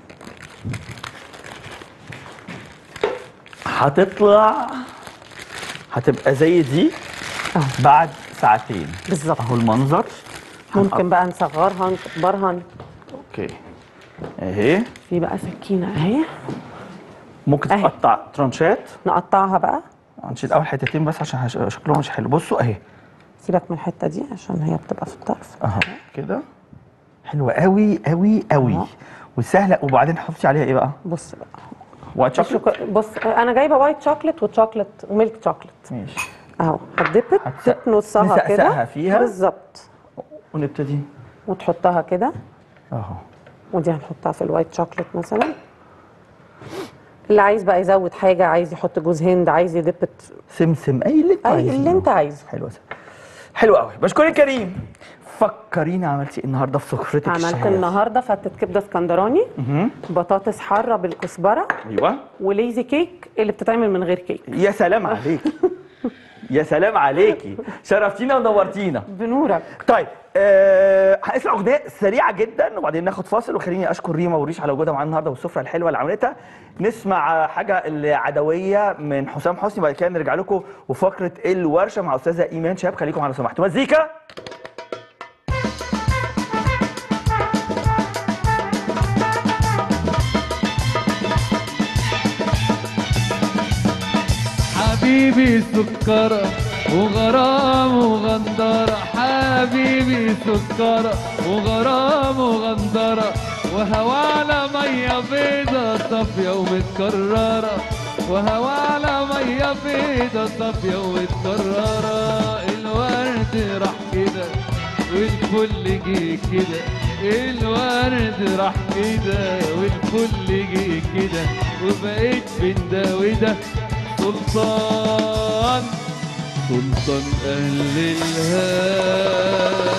هتطلع هتبقى زي دي اهو بعد ساعتين. بالظبط. اهو المنظر. ممكن بقى نصغرها نكبرها. اوكي. اهي. في بقى سكينة اهي، ممكن أهي. تقطع ترانشات. نقطعها بقى. هنشيل اول حتتين بس عشان هش- شكلهم مش حلو. بصوا اهي. سيبك من الحتة دي عشان هي بتبقى في الطرف. اهو كده. حلوه قوي قوي قوي. أهو. وسهله. وبعدين حطي عليها ايه بقى؟ بص بقى، وايت شوكليت. الشوكو- بص انا جايبه وايت شوكليت وشوكليت وميلك شوكليت ماشي. اهو. هتدبت هتس- ست نصها نسقسقها كده فيها. بالظبط، ونبتدي وتحطها كده. اهو. ودي هنحطها في الوايت شوكليت مثلا. اللي عايز بقى يزود حاجه، عايز يحط جوز هند، عايز يدبت سمسم اي اللي انت اي عايزه. اللي انت عايزه. حلوه حلو قوي. بشكرك كريم. فكريني عملتي ايه النهارده في سفرتك عملت الشهية؟ النهارده فتة كبده اسكندراني، مهم. بطاطس حاره بالكزبره، ايوه. وليزي كيك اللي بتتعمل من غير كيك. يا سلام عليكي. يا سلام عليكي. شرفتينا ونورتينا. بنورك. طيب أه هنسمع اغنيه سريعه جدا وبعدين ناخد فاصل. وخليني اشكر ريما وريش على وجودها معانا النهارده والسفره الحلوه اللي عملتها. نسمع حاجه العدويه من حسام حسني وبعد كده نرجع لكم وفقره الورشه مع استاذه ايمان شهاب. خليكم على سماحه مزيكا. حبيبي سكرة وغرام وغندرة حبيبي سكرة وغرام وغندرة وهوا على مية بيضة صافية ومتكررة وهوا على مية بيضة صافية ومتكررة الورد راح كده والكل جه كده الورد راح كده والكل جه كده وبقيت بين ده وده سلطان سلطان أهل الهوى.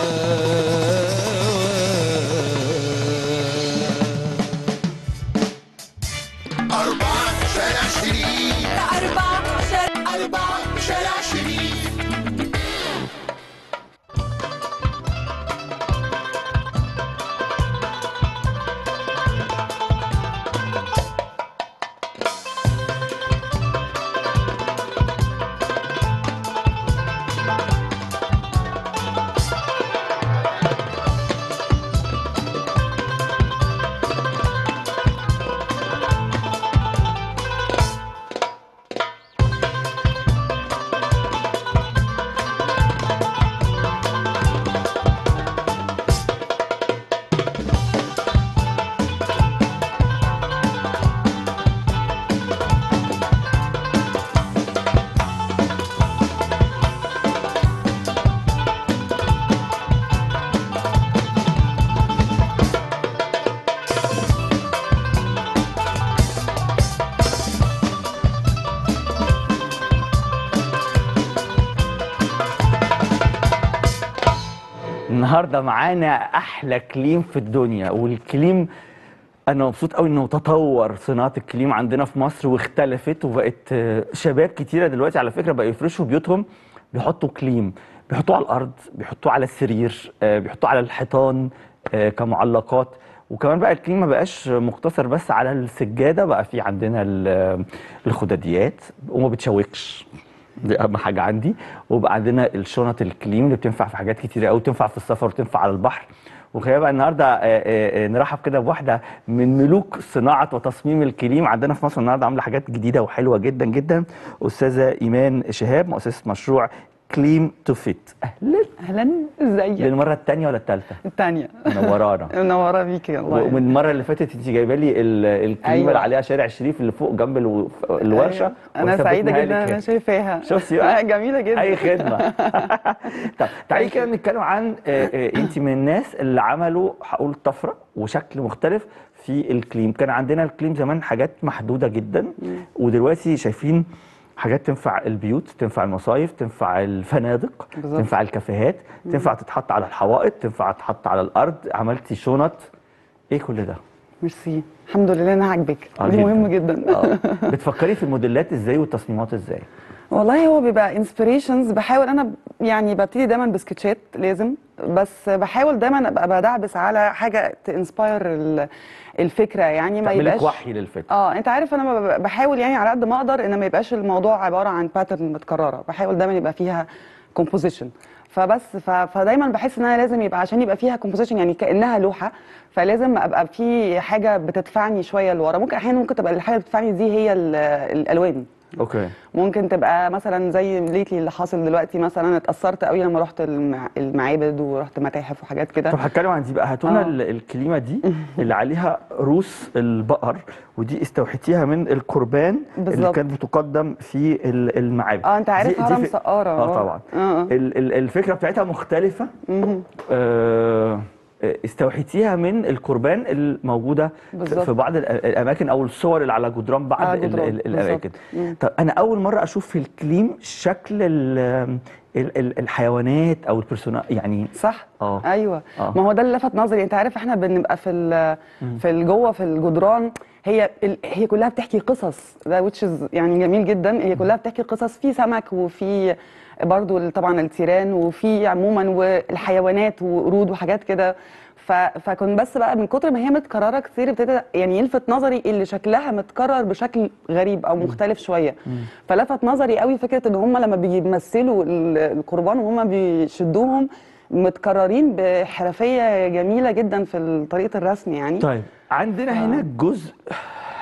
أربعة شارع شريف أربعة شارع أربعة شارع شريف النهارده معانا احلى كليم في الدنيا، والكليم انا مبسوط قوي انه تطور صناعه الكليم عندنا في مصر واختلفت وبقت شباب كتيره دلوقتي على فكره بقوا يفرشوا بيوتهم بيحطوا كليم، بيحطوه على الارض، بيحطوه على السرير، بيحطوه على الحيطان كمعلقات. وكمان بقى الكليم ما بقاش مقتصر بس على السجاده، بقى في عندنا الخداديات وما بتشوكش، دي اهم حاجه عندي. وبقى عندنا الشنط الكليم اللي بتنفع في حاجات كتيره قوي، تنفع في السفر وتنفع على البحر. وخلينا بقى النهارده نرحب كده بواحده من ملوك صناعه وتصميم الكليم عندنا في مصر. النهارده عامله حاجات جديده وحلوه جدا جدا، استاذه ايمان شهاب مؤسسه مشروع كليم تو فيت. اهلا اهلا، ازيك؟ للمره الثانيه ولا الثالثه؟ الثانيه. منورانا. منوره بيكي والله. ومن المره اللي فاتت انت جايبه لي الكليمه أيوة. اللي عليها شارع الشريف اللي فوق جنب الورشه. أيوة. انا سعيده جدا انا شايفاها. شفتي بقى؟ جميله جدا. اي خدمه. طب تعالي كده نتكلم عن انت من الناس اللي عملوا هقول طفره وشكل مختلف في الكليم. كان عندنا الكليم زمان حاجات محدوده جدا، ودلوقتي شايفين حاجات تنفع البيوت، تنفع المصايف، تنفع الفنادق، بالزبط. تنفع الكافيهات، تنفع تتحط على الحوائط، تنفع تتحط على الارض. عملتي شنط، ايه كل ده؟ ميرسي، الحمد لله انا عاجبك. آه دي مهم جدا. آه. بتفكري في الموديلات ازاي والتصميمات ازاي؟ والله هو بيبقى انسبيريشنز، بحاول انا يعني ببتدي دايما بسكتشات لازم، بس بحاول دايما ابقى بدعبس على حاجه تنسباير الفكره، يعني ما يبقاش وحي للفكره. اه انت عارف انا بحاول يعني على قد ما اقدر ان ما يبقاش الموضوع عباره عن باترن متكرره، بحاول دايما يبقى فيها كومبوزيشن. فبس فدايما بحس انها لازم يبقى عشان يبقى فيها كومبوزيشن يعني كانها لوحه، فلازم ابقى في حاجه بتدفعني شويه لورا. ممكن احيانا ممكن تبقى الحاجه اللي بتدفعني دي هي الالوان. اوكي. ممكن تبقى مثلا زي ليتلي اللي حاصل دلوقتي، مثلا انا اتاثرت قوي لما رحت المعابد ورحت متاحف وحاجات كده. طب هتكلم عن دي بقى، هاتوا لنا الكليمه دي اللي عليها روس البقر، ودي استوحيتيها من القربان بالزبط. اللي كانت بتقدم في المعابد. اه انت عارف هرم سقاره. اه طبعا. آه. الفكره بتاعتها مختلفه. آه استوحيتيها من القربان الموجوده بالزبط. في بعض الاماكن او الصور اللي على جدران بعض آه جدران. الاماكن. طب انا اول مره اشوف في الكليم شكل ال ال الحيوانات او البرسونال يعني. صح. اه ايوه. آه. ما هو ده اللي لفت نظري. انت عارف احنا بنبقى في في جوه في الجدران، هي هي كلها بتحكي قصص، ده وتشز يعني جميل جدا. هي كلها بتحكي قصص، في سمك وفي برضو طبعا التيران وفي عموما والحيوانات وقرود وحاجات كده. فكنت بس بقى من كتر ما هي متكرره كتير ابتدى يعني يلفت نظري اللي شكلها متكرر بشكل غريب او مختلف شويه. فلفت نظري قوي فكره ان هم لما بيمثلوا القربان وهم بيشدوهم متكررين بحرفيه جميله جدا في طريقه الرسم يعني. طيب عندنا ف... هنا جزء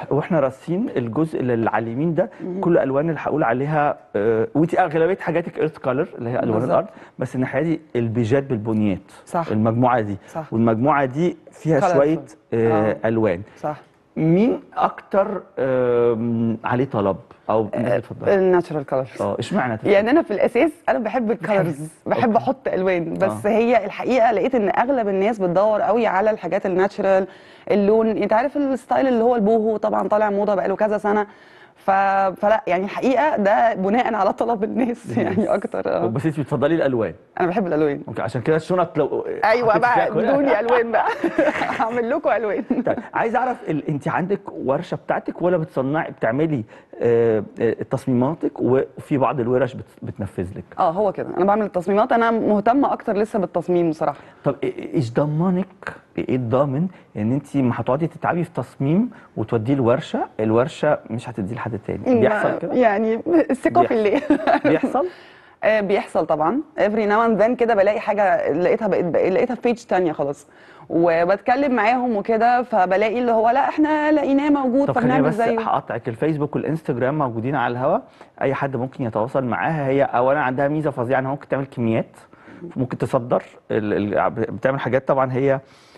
واحنا راسين الجزء اللي على اليمين ده كل الوان اللي هقول عليها آه ودي اغلبيه حاجاتك ايرث كولر اللي هي الوان بالظبط. الارض، بس الناحيه دي البيجات بالبنيات. صح. المجموعه دي صح. والمجموعه دي فيها Colorful. شويه آه آه. الوان. صح. مين اكتر آه عليه طلب او اتفضل؟ الناتشرال كولرز. اه اشمعنى؟ يعني انا في الاساس انا بحب الكالرز، بحب احط الوان، بس آه. هي الحقيقه لقيت ان اغلب الناس بتدور قوي على الحاجات الناتشرال، اللون، انت عارف الستايل اللي هو البوهو طبعا طالع موضه بقاله كذا سنه، ف... فلا يعني الحقيقه ده بناء على طلب الناس يعني اكتر. اه بس انت بتفضلي الالوان. انا بحب الالوان. اوكي عشان كده الشنط لو ايوه حطيتي فيها بقى كل- بدوني الوان بقى هعمل لكم الوان. طيب عايز اعرف ال... انت عندك ورشه بتاعتك ولا بتصنعي بتعملي آه آه تصميماتك وفي بعض الورش بت... بتنفذ لك؟ اه هو كده انا بعمل التصميمات، انا مهتمه اكتر لسه بالتصميم بصراحه. طب إيه- ايش ضمنك ايه الضامن ان انت ما هتقعدي تتعبي في تصميم وتوديه الورشه، الورشه مش هتديه لحد تاني؟ بيحصل كده؟ يعني الثقه في الله. بيحصل؟ آه، بيحصل طبعا every now and then كده بلاقي حاجه لقيتها بقيت لقيتها في بيج تانية خلاص، وبتكلم معاهم وكده فبلاقي اللي هو لا احنا لقيناه موجود طب خليني فبنعمل بس زيه. هقطعك، الفيسبوك والانستجرام موجودين على الهوا، اي حد ممكن يتواصل معاها. هي اولا عندها ميزه فظيعه انها ممكن تعمل كميات، ممكن تصدر ال... ال... بتعمل حاجات. طبعا هي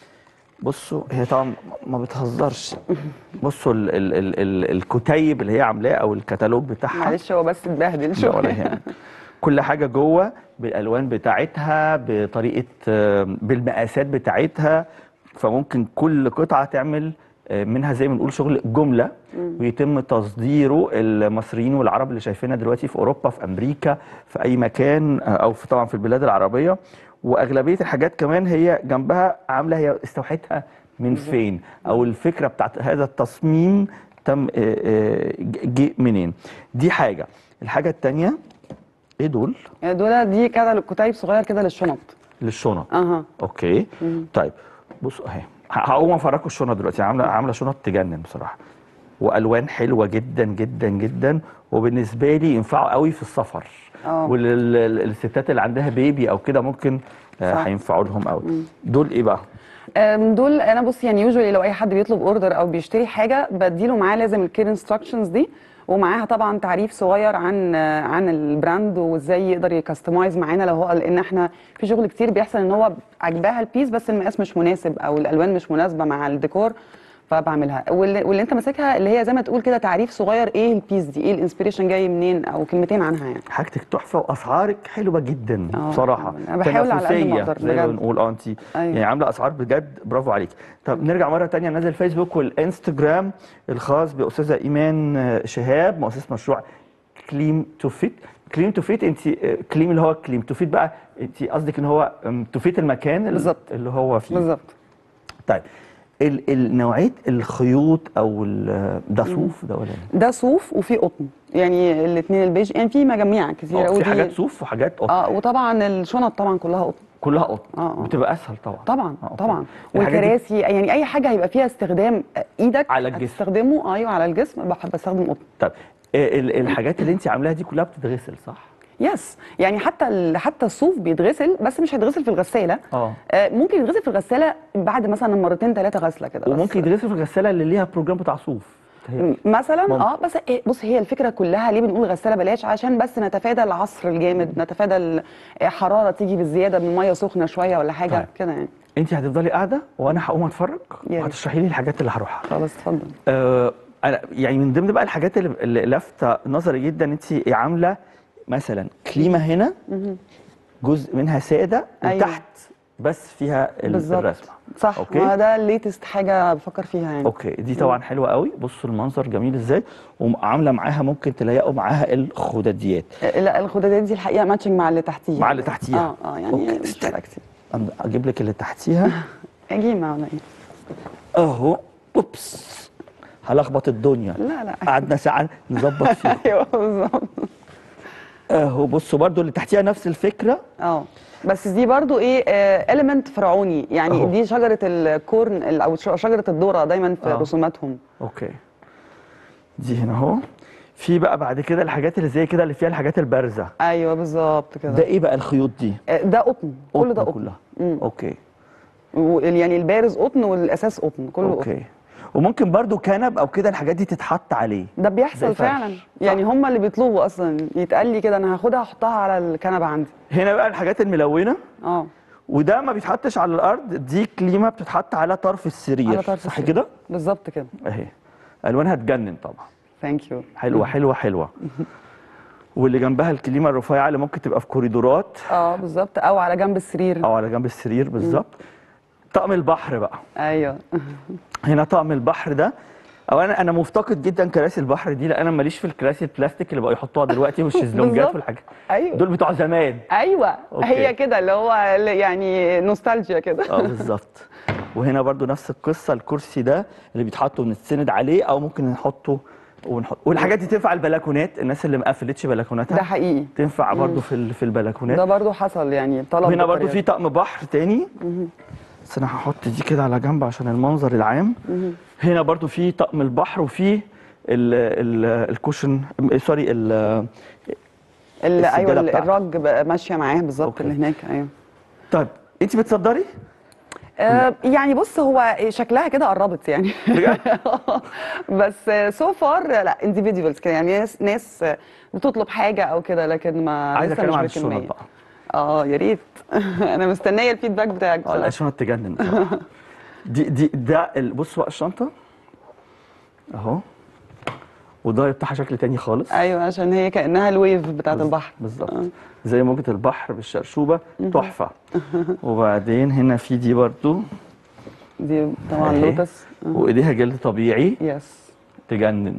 بصوا هي طبعا ما بتهزرش، بصوا ال... ال... ال... ال... الكتيب اللي هي عاملاه او الكتالوج بتاعها، معلش هو بس اتبهدل لا شويه. ولا يهمك. كل حاجه جوه بالالوان بتاعتها، بطريقه آه، بالمقاسات بتاعتها، فممكن كل قطعه تعمل آه، منها زي ما بنقول شغل جمله ويتم تصديره. المصريين والعرب اللي شايفينها دلوقتي في اوروبا، في امريكا، في اي مكان، آه، او في طبعا في البلاد العربيه. واغلبيه الحاجات كمان هي جنبها عامله هي استوحتها من فين، او الفكره بتاعت هذا التصميم تم آه، آه، جه منين. دي حاجه. الحاجه الثانيه ايه دول؟ يعني دول دي كده كتيب صغير كده للشنط. للشنط. اها اوكي. مم. طيب بصوا اهي هقوم افرجكم الشنط دلوقتي، عامله عامله شنط تجنن بصراحه، والوان حلوه جدا جدا جدا، وبالنسبه لي ينفعوا قوي في السفر. اه والستات اللي عندها بيبي او كده ممكن آه، صح. هينفعوا لهم قوي. دول ايه بقى؟ أم، دول انا بص يعني يوجوالي لو اي حد بيطلب اوردر او بيشتري حاجه بديله معاه لازم الكير انستراكشنز دي، ومعاها طبعا تعريف صغير عن عن البراند وازاي يقدر يكستمايز معانا لو هو، لان احنا في شغل كتير بيحصل ان هو عجباها البيس بس المقاس مش مناسب او الالوان مش مناسبه مع الديكور فبعملها. واللي, واللي انت ماسكها اللي هي زي ما تقول كده تعريف صغير ايه البيس دي، ايه الانسبيريشن جاي منين، او كلمتين عنها يعني. حاجتك تحفه واسعارك حلوه جدا آه، بصراحه، أنا بحاول على قد ما أقدر زي ما بجد. بنقول. اه انت أيوة. يعني عامله اسعار بجد، برافو عليك. طب نرجع مره ثانيه، ننزل الفيسبوك والانستجرام الخاص باستاذه ايمان شهاب، مؤسسه مشروع كليم تو فيت. كليم تو فيت، انت كليم اللي هو كليم تو فيت بقى، انت قصدك ان هو تو فيت المكان بالظبط اللي هو فيه. بالظبط. طيب ال- ال- نوعيه الخيوط او ال- ده صوف ده ولا ايه؟ ده صوف وفي قطن، يعني الاثنين البيج، يعني في مجاميع كتير آه، قوي. في حاجات صوف وحاجات قطن. اه وطبعا الشنط طبعا كلها قطن. كلها قطن. آه، آه. بتبقى اسهل طبعا. طبعا آه، أوكي. طبعا. الحاجات دي والكراسي يعني اي حاجه هيبقى فيها استخدام ايدك على الجسم. تستخدمه. ايوه على الجسم بحب استخدم قطن. طب ال- الحاجات اللي انت عاملاها دي كلها بتتغسل صح؟ يس يعني حتى ال- حتى الصوف بيتغسل بس مش هيتغسل في الغساله. اه آه ممكن يتغسل في الغساله بعد مثلا مرتين ثلاثه غسله كده. وممكن بس. يتغسل في الغساله اللي ليها بروجرام بتاع صوف. م- مثلا ممكن. اه بس إيه، بص هي الفكره كلها ليه بنقول غساله بلاش، عشان بس نتفادى العصر الجامد، نتفادى ال- حراره تيجي بالزياده من ميه سخنه شويه ولا حاجه طيب. كده يعني. انت هتفضلي قاعده وانا هقوم اتفرج يا ريت. وهتشرحي لي الحاجات اللي هروحها. خلاص اتفضل. آه انا يعني من ضمن بقى الحاجات اللي, اللي لافته نظري جدا، انت عامله مثلا كليمه هنا جزء منها ساده أيوة. وتحت بس فيها ال- بالظبط. الرسمه. صح. أوكي. ما ده الليتست حاجه بفكر فيها يعني. اوكي دي طبعا حلوه قوي، بصوا المنظر جميل ازاي، وعامله معاها ممكن تلاقوا معاها الخداديات لا الخدادات دي الحقيقه ماتشنج مع اللي تحتيها. مع اللي تحتيها. اه اه يعني أوكي، مش استنى. فارقه كتير. اجيب لك اللي تحتيها اجي معانا ايه. اهو. اوبس هلخبط الدنيا. لا لا قعدنا ساعه نظبط فيها. ايوه بالظبط. اهو بصوا برضو اللي تحتيها نفس الفكره. اه بس دي برضو ايه اليمنت فرعوني يعني. أهو. دي شجره الكورن ال- او ش- شجره الذره دايما في آه. رسوماتهم. اوكي دي هنا اهو. في بقى بعد كده الحاجات اللي زي كده اللي فيها الحاجات البارزه. ايوه بالظبط كده. ده ايه بقى الخيوط دي؟ آه، ده قطن، كل ده قطن قطن. كلها. مم. اوكي وال- يعني البارز قطن والاساس قطن، كله قطن. اوكي وممكن برضو كنب او كده الحاجات دي تتحط عليه. ده زي بيحصل فرش. فعلا، يعني هم اللي بيطلبوا اصلا يتقال لي كده انا هاخدها احطها على الكنبه عندي. هنا بقى الحاجات الملونه، اه وده ما بيتحطش على الارض، دي كليمه بتتحط على طرف السرير. على طرف صح السرير. كده؟ بالظبط كده. اهي الوانها تجنن طبعا. ثانك يو. حلوه حلوه حلوه. واللي جنبها الكليمه الرفيعه اللي ممكن تبقى في كوريدورات اه بالظبط، او على جنب السرير. او على جنب السرير بالظبط. طقم البحر بقى. ايوه. هنا طقم البحر ده، اولا انا مفتقد جدا كراسي البحر دي، لان انا ماليش في الكراسي البلاستيك اللي بقوا يحطوها دلوقتي والشيزلونجات بالظبط. والحاجات. ايوه دول بتوع زمان. ايوه أوكي. هي كده اللي هو يعني نوستالجيا كده. اه بالظبط. وهنا برضو نفس القصه، الكرسي ده اللي بيتحط ونتسند عليه، او ممكن نحطه ونحط. والحاجات دي تنفع البلكونات، الناس اللي ما قفلتش بلكوناتها ده حقيقي تنفع برضو في ال- في البلكونات. ده برضو حصل يعني طلب. وهنا برضو بالطريقة في طقم بحر تاني، بس انا هحط دي كده على جنب عشان المنظر العام. هنا برضو في طقم البحر، وفي ال ال الكوشن سوري ال ال- ايوه السجادة ال- بتاعته. الرج بقى ماشيه معاه بالظبط أوكي. اللي هناك. ايوه طيب انت بتصدري؟ آه يعني بص هو شكلها كده قربت يعني بس سو فار لا انديفيدوالز كده، يعني ناس ناس بتطلب حاجه او كده، لكن ما عايز لسه اتكلم مش عن الشنط بالكميه. بقى. اه يا ريت انا مستنيه الفيدباك بتاعك اه بصراحة. لا الشنط تجنن بصراحه. دي دي ده ال- بص بقى الشنطه اهو، والظهر بتاعها شكل تاني خالص. ايوه عشان هي كانها الويف بتاعت البحر بالظبط. زي موجة البحر بالشرشوبه، تحفه. وبعدين هنا في دي برضو، دي طبعا أهي. لوتس. وايديها جلد طبيعي يس تجنن.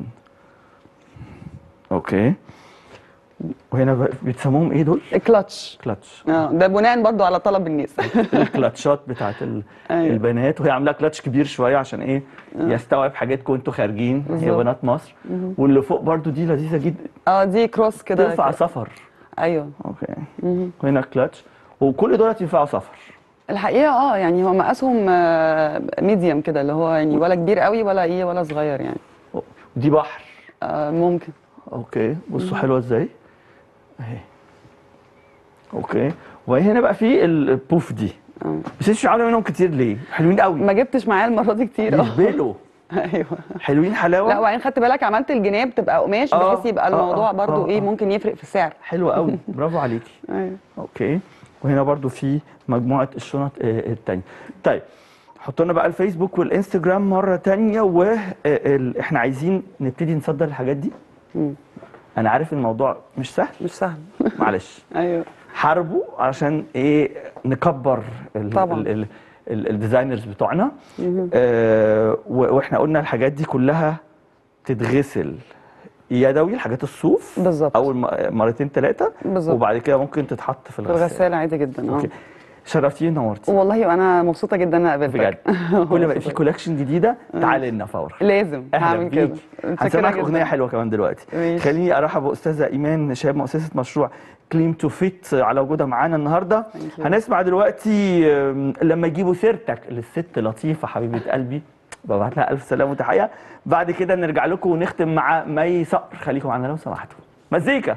اوكي. وهنا بقى بيتسموهم ايه دول؟ الكلاتش. كلاتش. اه ده بناء برضو على طلب الناس. الكلاتشات بتاعت ال- أيوة. البنات، وهي عاملاها كلاتش كبير شويه عشان ايه؟ يستوعب حاجاتكم وانتوا خارجين، هي بالظبط. بنات مصر. واللي فوق برضو دي لذيذه جدا، اه دي كروس كده. تنفع سفر. ايوه اوكي. وهنا كلاتش، وكل دول ينفعوا سفر. الحقيقه اه يعني هو مقاسهم ميديوم كده، اللي هو يعني ولا كبير قوي ولا ايه ولا صغير يعني. دي بحر. آه ممكن. اوكي بصوا حلوه ازاي اهي. اوكي. وهنا بقى في البوف دي، آه. بس انتوا مش عامله منهم كتير ليه؟ حلوين قوي. ما جبتش معايا المره دي كتير. اه يهبلوا. ايوه حلوين حلاوه. لا وبعدين خدت بالك عملت الجناب تبقى قماش آه، بحيث يبقى آه، الموضوع آه، برضو آه، ايه آه. ممكن يفرق في السعر. حلوه قوي، برافو عليكي. ايوه اوكي. وهنا برضو في مجموعه الشنط آه، التانية. طيب حطوا لنا بقى الفيسبوك والانستجرام مره تانية، واحنا عايزين نبتدي نصدر الحاجات دي. مم. انا عارف الموضوع مش سهل، مش سهل. معلش. ايوه حاربوا علشان ايه؟ نكبر ال طبعاً. ال ال ال الديزاينرز بتوعنا. آه و- واحنا قلنا الحاجات دي كلها تتغسل يدوي، الحاجات الصوف بالظبط. اول م- مرتين ثلاثه، بالظبط. وبعد كده ممكن تتحط في في الغسالة. الغساله عادي جدا. اه اوكي. شرفتيني ونورتي والله وانا مبسوطه جدا ان انا بجد. قابلتك. كل ما يبقى في كولكشن جديده تعالي لنا فورا. لازم اهلا هعمل كده. بيكي. متشكرة هنسمعك جداً. اغنيه حلوه كمان دلوقتي. ماشي. خليني ارحب باستاذه ايمان شهاب، مؤسسه مشروع كليم تو فيت، على وجودها معانا النهارده. Thank you. هنسمع دلوقتي آم، لما يجيبوا سيرتك للست لطيفه حبيبه قلبي، ببعت لها الف سلامه وتحيه. بعد كده نرجع لكم ونختم مع مي صقر. خليكم معانا لو سمحتوا. مزيكا.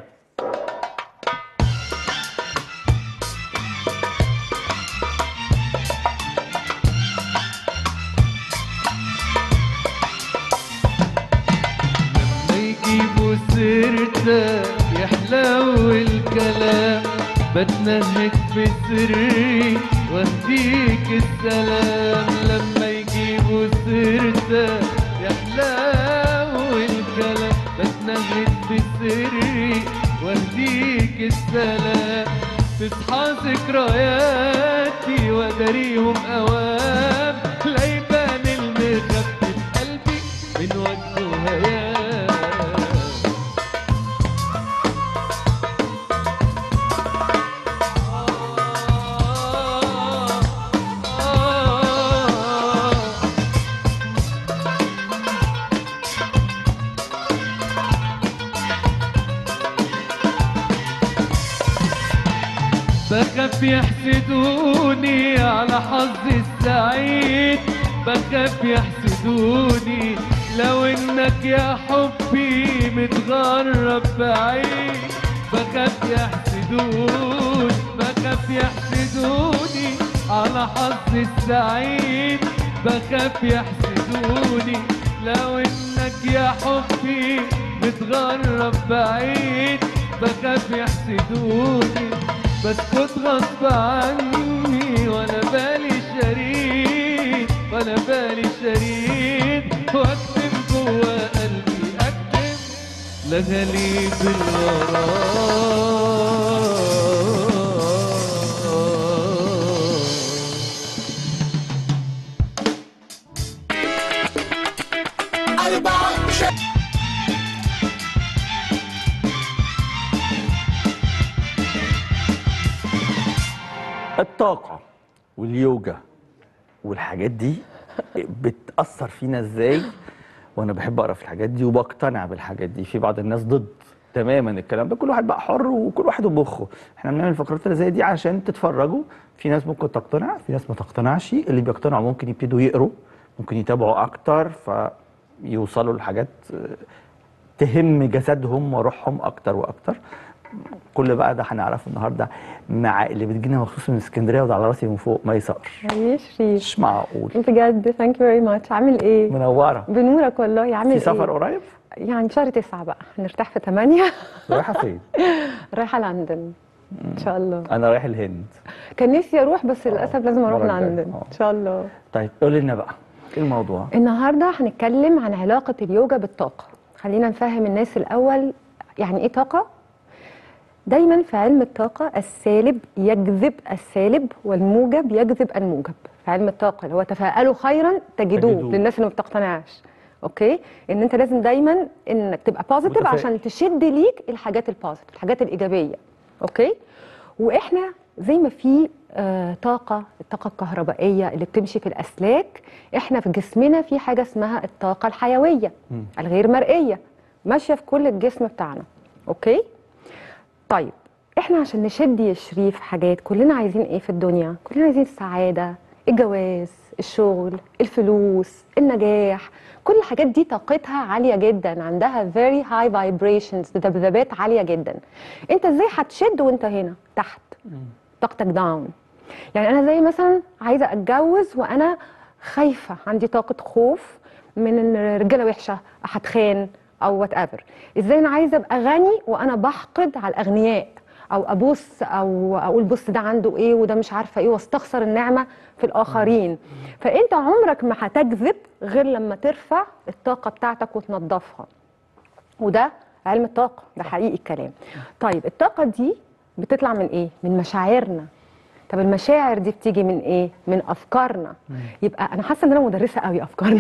يجيبوا سيرتك يحلو الكلام، بتنهك في سري واهديك السلام. لما يجيبوا سيرتك يحلو الكلام، بتنهك في سري واهديك السلام. تصحى ذكرياتي واداريهم اوام، لا يبان المخبي في قلبي من وجهه هيام. بخاف يحسدوني على حظي السعيد، بخاف يحسدوني لو انك يا حبي متغرب بعيد. بخاف يحسدوني بخاف يحسدوني على حظي السعيد، بخاف يحسدوني لو انك يا حبي متغرب بعيد، بخاف يحسدوني بسكت غصب عني ولا بالي شريك ولا بالي شريك، واكتم جوا قلبي اكتم لغليب الغرام. أربعة شارع الطاقة واليوجا والحاجات دي بتأثر فينا ازاي؟ وانا بحب اقرا في الحاجات دي وبقتنع بالحاجات دي. في بعض الناس ضد تماما الكلام ده، كل واحد بقى حر وكل واحد ومخه. احنا بنعمل الفقرات اللي زي دي عشان تتفرجوا، في ناس ممكن تقتنع، في ناس ما تقتنعش. اللي بيقتنعوا ممكن يبتدوا يقروا، ممكن يتابعوا اكتر فيوصلوا لحاجات تهم جسدهم وروحهم اكتر واكتر. كل بقى ده هنعرفه النهارده مع اللي بتجينا مخصوص من اسكندريه وده على راسي من فوق، ميساء. يا شريف مش معقول بجد، ثانك يو فيري ماتش. عامل ايه؟ منوره. بنورك والله. عامل في ايه؟ سفر قريب؟ يعني شهر تسعة بقى هنرتاح في ثمانية. رايحه فين؟ رايحة لندن ان شاء الله. انا رايح الهند. كان نفسي اروح بس للاسف لازم اروح المرة الجاية. لندن آه. ان شاء الله. طيب قولي لنا بقى ايه الموضوع؟ النهارده هنتكلم عن علاقة اليوجا بالطاقة. خلينا نفهم الناس الاول يعني ايه طاقة. دايما في علم الطاقة السالب يجذب السالب والموجب يجذب الموجب. في علم الطاقة اللي هو تفاءلوا خيرا تجدوه, تجدوه. للناس اللي ما بتقتنعش. اوكي، ان انت لازم دايما انك تبقى بوزيتيف متفائل. عشان تشد ليك الحاجات البوزيتيف، الحاجات الايجابيه. اوكي، واحنا زي ما في آه طاقه، الطاقه الكهربائيه اللي بتمشي في الاسلاك، احنا في جسمنا في حاجه اسمها الطاقه الحيويه مم. الغير مرئيه ماشيه في كل الجسم بتاعنا. اوكي، طيب احنا عشان نشد يا شريف حاجات، كلنا عايزين ايه في الدنيا؟ كلنا عايزين السعاده، الجواز، الشغل، الفلوس، النجاح. كل الحاجات دي طاقتها عاليه جدا، عندها very high vibrations، ذبذبات عاليه جدا. انت ازاي هتشد وانت هنا تحت؟ طاقتك داون. يعني انا زي مثلا عايزه اتجوز وانا خايفه، عندي طاقه خوف من ان الرجاله وحشه، هتخان او وات ايفر. ازاي انا عايزه ابقى غني وانا بحقد على الاغنياء، او ابص او اقول بص ده عنده ايه وده مش عارفه ايه، واستخسر النعمه في الاخرين. فانت عمرك ما هتجذب غير لما ترفع الطاقه بتاعتك وتنظفها. وده علم الطاقه، ده حقيقي الكلام. طيب الطاقه دي بتطلع من ايه؟ من مشاعرنا. طب المشاعر دي بتيجي من ايه؟ من افكارنا. يبقى انا حاسه ان انا مدرسه قوي افكارنا.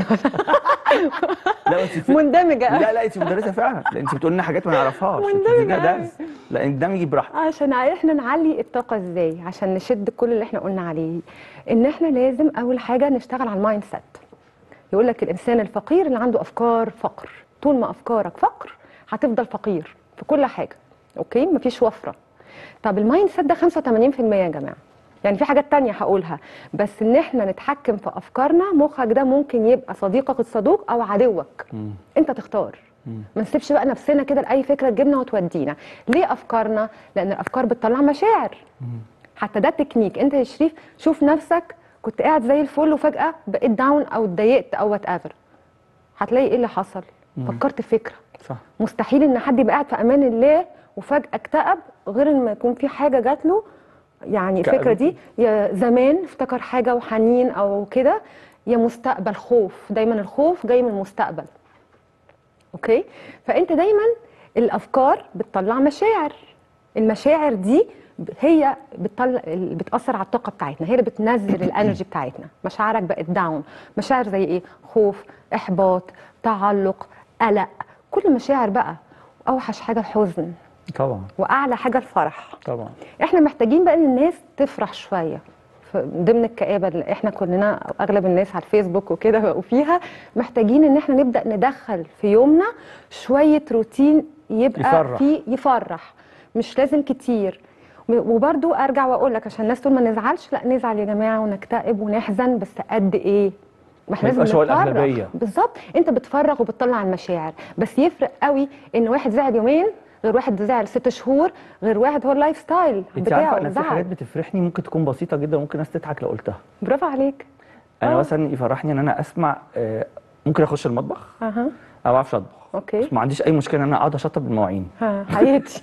لا انت في... مندمجه قوي. لا لا انت مدرسه فعلا، لا انت بتقول لنا حاجات ما نعرفهاش. مندمجة ده درس. لا اندمجي براحتك. عشان احنا نعلي الطاقه ازاي؟ عشان نشد كل اللي احنا قلنا عليه، ان احنا لازم اول حاجه نشتغل على المايند سيت. يقول لك الانسان الفقير اللي عنده افكار فقر. طول ما افكارك فقر هتفضل فقير في كل حاجه. اوكي، مفيش وفره. طب المايند سيت ده خمسة وثمانين في المية يا جماعه. يعني في حاجات تانية هقولها، بس ان احنا نتحكم في افكارنا. مخك ده ممكن يبقى صديقك الصدوق او عدوك. مم. انت تختار. مم. ما نسيبش بقى نفسنا كده لاي فكره تجيبنا وتودينا. ليه افكارنا؟ لان الافكار بتطلع مشاعر. مم. حتى ده تكنيك. انت يا شريف شوف نفسك كنت قاعد زي الفل وفجاه بقيت داون او اتضايقت او وات ايفر، هتلاقي ايه اللي حصل؟ مم. فكرت في فكره. صح. مستحيل ان حد يبقى قاعد في امان الله وفجاه اكتئب غير ان ما يكون في حاجه جات له. يعني الفكره دي يا زمان افتكر حاجه وحنين او كده، يا مستقبل خوف. دايما الخوف جاي من المستقبل. اوكي، فانت دايما الافكار بتطلع مشاعر. المشاعر دي هي بتطلع بتاثر على الطاقه بتاعتنا، هي اللي بتنزل الانرجي بتاعتنا. مشاعرك بقت داون. مشاعر زي ايه؟ خوف، احباط، تعلق، قلق. كل مشاعر بقى. اوحش حاجه الحزن طبعا، واعلى حاجه الفرح طبعا. احنا محتاجين بقى ان الناس تفرح شويه. ضمن الكآبه اللي احنا كلنا اغلب الناس على الفيسبوك وكده بقوا فيها، محتاجين ان احنا نبدا ندخل في يومنا شويه روتين يبقى يفرح. فيه يفرح. مش لازم كتير. وبرده ارجع واقول لك عشان الناس تقول ما نزعلش، لا نزعل يا جماعه ونكتئب ونحزن، بس قد ايه؟ ما احنا لازم نفرح. بالظبط، انت بتفرغ وبتطلع المشاعر. بس يفرق قوي ان واحد زعل يومين غير واحد زعل ست شهور غير واحد هو اللايف ستايل بتاعه. انت عارفه انا في حاجات بتفرحني ممكن تكون بسيطه جدا، ممكن ناس تضحك لو قلتها. برافو عليك. انا آه. مثلا يفرحني ان انا اسمع آه، ممكن اخش المطبخ اها انا ما بعرفش اطبخ اوكي بس ما عنديش اي مشكله ان انا اقعد اشطب المواعين ها حياتي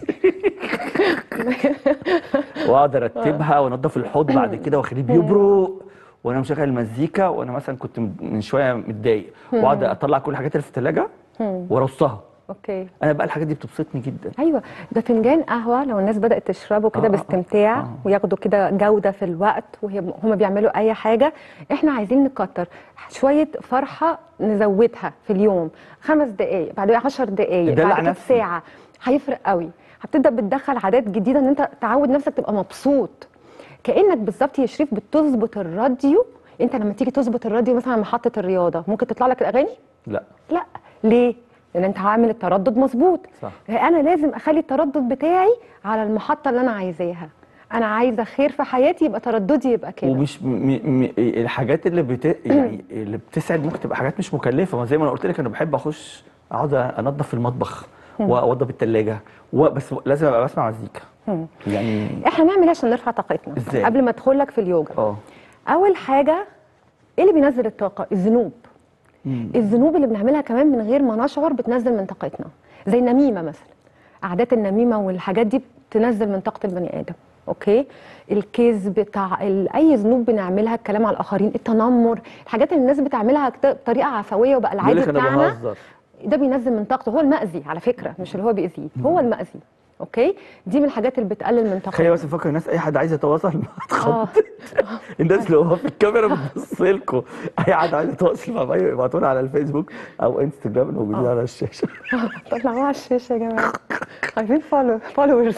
واقعد ارتبها وانضف الحوض بعد كده واخليه بيبرق وانا مشغل المزيكا وانا مثلا كنت من شويه متضايق واقعد اطلع كل الحاجات اللي في الثلاجه وارصها. اوكي انا بقى الحاجات دي بتبسطني جدا. ايوه ده فنجان قهوه لو الناس بدات تشربه كده آه، آه، باستمتاع آه. وياخدوا كده جوده في الوقت وهم بيعملوا اي حاجه. احنا عايزين نكتر شويه فرحه نزودها في اليوم، خمس دقائق بعد عشر دقائق دلع بعد كده نفسي. ساعه هيفرق قوي. هتبدا بتدخل عادات جديده ان انت تعود نفسك تبقى مبسوط كانك بالظبط يا شريف بتظبط الراديو. انت لما تيجي تظبط الراديو مثلا على محطه الرياضه ممكن تطلع لك الاغاني؟ لا لا ليه؟ لان انت عامل التردد مظبوط. صح. انا لازم اخلي التردد بتاعي على المحطه اللي انا عايزاها. انا عايزه خير في حياتي يبقى ترددي يبقى كده. ومش م م الحاجات اللي بت يعني اللي بتسعد ممكن تبقى حاجات مش مكلفه. ما زي ما انا قلت لك انا بحب اخش اقعد انضف المطبخ واوضب الثلاجه بس لازم ابقى بسمع مزيكا. يعني احنا نعمل ايه عشان نرفع طاقتنا؟ ازاي؟ قبل ما ادخل لك في اليوجا اه اول حاجه ايه اللي بينزل الطاقه؟ الذنوب. الذنوب اللي بنعملها كمان من غير ما نشعر بتنزل من طاقتنا، زي النميمه مثلا. عادات النميمه والحاجات دي بتنزل من طاقه البني ادم. اوكي؟ الكذب بتاع اي ذنوب بنعملها، الكلام على الاخرين، التنمر، الحاجات اللي الناس بتعملها بطريقه عفويه وبقى العادي بتاعنا ده بينزل من طاقته. هو المأذي على فكره، مش اللي هو بيأذيه، هو المأذي. اوكي؟ دي من الحاجات اللي بتقلل من طاقتنا. خلينا بس نفكر الناس اي حد عايز يتواصل معاك تخبط. الناس اللي هو في الكاميرا بتبص لكم، اي حد عايز يتواصل مع بعض يبعتوا لنا على الفيسبوك او انستجرام الموجودين على الشاشه. طلعوا على الشاشه يا جماعه، عايزين فولو فولورز.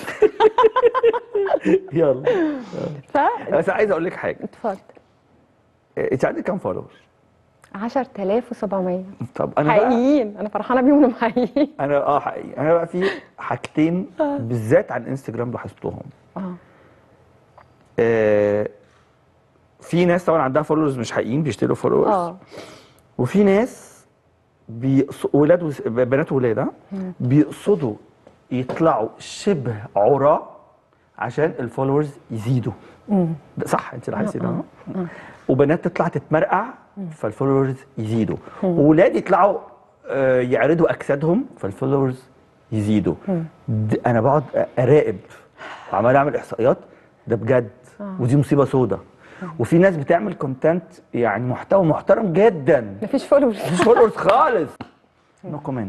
يلا ف بس عايز اقول لك حاجه. اتفضل. انت عندك كام فولور؟ عشرة آلاف وسبعمية. طب انا حقيقيين، انا فرحانه بيهم انهم حقيقيين. انا اه حقيقي انا بقى في حاجتين بالذات على الانستجرام لاحظتهم. اه آه، في ناس طبعا عندها فولورز مش حقيقيين بيشتروا فولورز. اه وفي ناس بيقص... ولاد وس... بنات وولاد ها؟ بيقصدوا يطلعوا شبه عراة عشان الفولورز يزيدوا. ده صح انت لاحظتي ده؟ وبنات تطلع تتمرقع فالفولورز يزيدوا، وولاد يطلعوا آه، يعرضوا اجسادهم فالفولورز يزيدوا. انا بقعد اراقب وعمال اعمل احصائيات ده بجد. ودي مصيبه سودة. وفي ناس بتعمل كونتنت يعني محتوى محترم جدا مفيش فولورز، مفيش فولورز خالص. نو كومنت،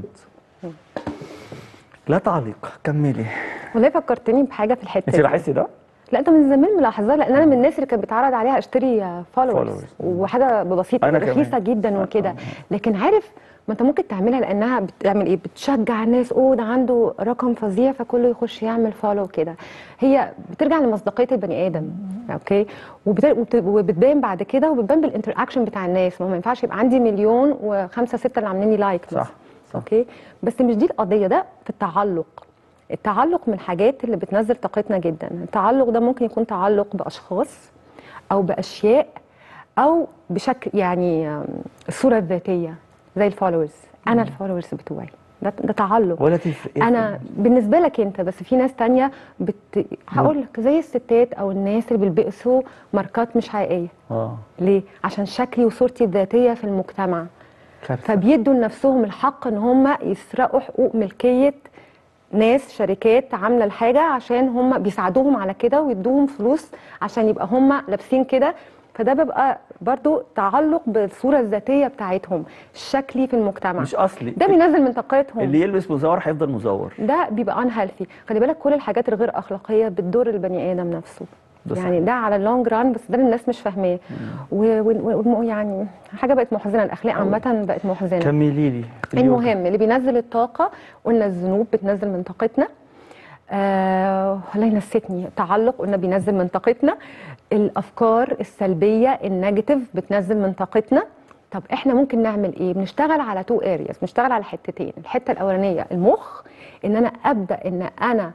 لا تعليق، كملي. والله فكرتني بحاجه في الحته انت دي. لاحظتي ده؟ لا انت من زمان ملاحظاه، لان انا من الناس اللي كانت بيتعرض عليها اشتري فولورز وحاجه بسيطه أنا رخيصه كمان. جدا وكده. لكن عارف ما انت ممكن تعملها لانها بتعمل ايه؟ بتشجع الناس، اوه ده عنده رقم فظيع فكله يخش يعمل فولو كده. هي بترجع لمصداقيه البني ادم. اوكي؟ وبت- وبت- وبتبان بعد كده، وبتبان بالانتر اكشن بتاع الناس. ما هو ما ينفعش يبقى عندي مليون وخمسه سته اللي عاملين لي لايك مثلا. صح صح. اوكي؟ بس مش دي القضيه، ده في التعلق. التعلق من الحاجات اللي بتنزل طاقتنا جدا. التعلق ده ممكن يكون تعلق باشخاص او باشياء او بشكل يعني آم، الصوره الذاتيه زي الفولورز. انا الفولورز بتوعي ده, ده تعلق. ولا تفرق إيه انا بالنسبه لك انت، بس في ناس تانية بت... هقول لك زي الستات او الناس اللي بيلبسوا ماركات مش حقيقيه. اه ليه؟ عشان شكلي وصورتي الذاتيه في المجتمع. كارثة. فبيدوا لنفسهم الحق ان هم يسرقوا حقوق ملكيه ناس، شركات عامله الحاجه عشان هم بيساعدوهم على كده ويدوهم فلوس عشان يبقى هم لابسين كده. فده بيبقى برضو تعلق بالصوره الذاتيه بتاعتهم، شكلي في المجتمع. مش اصلي. ده بينزل من طاقتهم. اللي يلبس مزور هيفضل مزور. ده بيبقى ان هيلثي. خلي بالك كل الحاجات الغير اخلاقيه بتضر البني ادم نفسه. ده يعني صحيح. ده على اللونج ران، بس ده الناس مش فاهماه. ويعني حاجه بقت محزنه، الاخلاق عامه بقت محزنه. كملي لي. المهم اللي بينزل الطاقه، قلنا الذنوب بتنزل من طاقتنا. آه والله نسيتني. تعلق قلنا بينزل من طاقتنا. الافكار السلبيه النيجاتيف بتنزل من طاقتنا. طب احنا ممكن نعمل ايه؟ بنشتغل على تو ارياز، بنشتغل على حتتين. الحته الاولانيه المخ، ان انا ابدا ان انا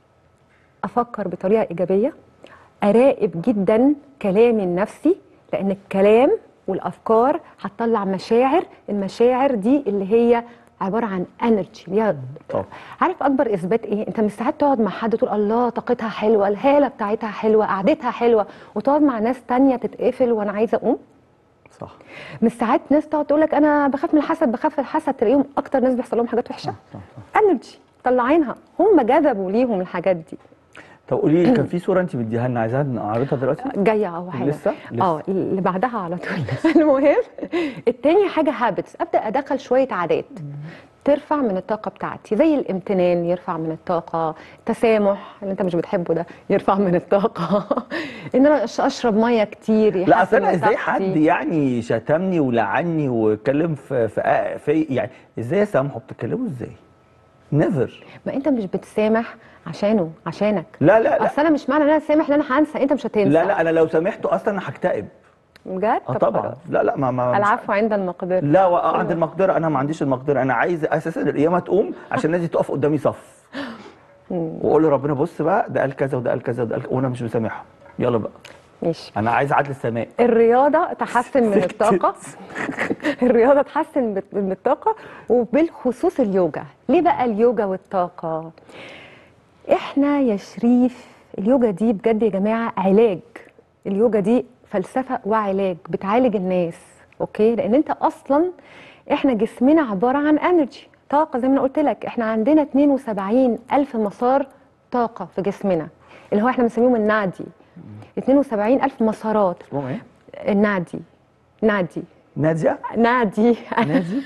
افكر بطريقه ايجابيه، اراقب جدا كلامي النفسي، لان الكلام والافكار هتطلع مشاعر. المشاعر دي اللي هي عباره عن انرجي ليها. عارف اكبر اثبات ايه؟ انت مش ساعات تقعد مع حد تقول الله طاقتها حلوه، الهاله بتاعتها حلوه، قعدتها حلوه، وتقعد مع ناس تانية تتقفل وانا عايزه اقوم. صح. مش ساعات ناس تقعد تقول لك انا بخاف من الحسد بخاف من الحسد، تلاقيهم اكتر ناس بيحصل لهم حاجات وحشه. انرجي طلعينها، هم جذبوا ليهم الحاجات دي. طب قولي لي، كان في صوره انت مديها لنا عايزاها نعرضها دلوقتي؟ جايه اهو حاجه لسه؟ اه اللي بعدها على طول. المهم التاني حاجه هابتس، ابدا ادخل شويه عادات ترفع من الطاقه بتاعتي، زي الامتنان يرفع من الطاقه، التسامح اللي انت مش بتحبه ده يرفع من الطاقه. ان انا اشرب ميه كتير يحسن لا اصل انا ازاي طاقتي. حد يعني شتمني ولعني واتكلم في في, في يعني ازاي اسامحه؟ بتتكلموا ازاي؟ نيفر. ما انت مش بتسامح عشانه عشانك. لا لا لا اصل انا مش معنى ان انا سامح ان انا هنسى، انت مش هتنسى. لا لا انا لو سامحته اصلا انا هكتئب. بجد؟ اه طبعا. لا لا ما ما العفو عند المقدرة. لا عند المقدره، انا ما عنديش المقدره، انا عايز اساسا القيامه تقوم عشان الناس دي تقف قدامي صف واقول لربنا بص بقى ده قال كذا وده قال كذا وده قال كذا وانا مش مسامحه، يلا بقى ماشي. انا عايز عدل السماء. الرياضة تحسن من الطاقة. الرياضة تحسن من الطاقة، وبالخصوص اليوجا. ليه بقى اليوجا والطاقة؟ احنا يا شريف اليوجا دي بجد يا جماعة علاج. اليوجا دي فلسفة وعلاج، بتعالج الناس، اوكي؟ لان انت اصلا احنا جسمنا عبارة عن انرجي، طاقة. زي ما انا قلت لك احنا عندنا اتنين وسبعين الف مسار طاقة في جسمنا، اللي هو احنا بنسميهم النادي. اتنين وسبعين الف مسارات. اسمهم ايه؟ النادي. نادي. نادية؟ نادي. نادي؟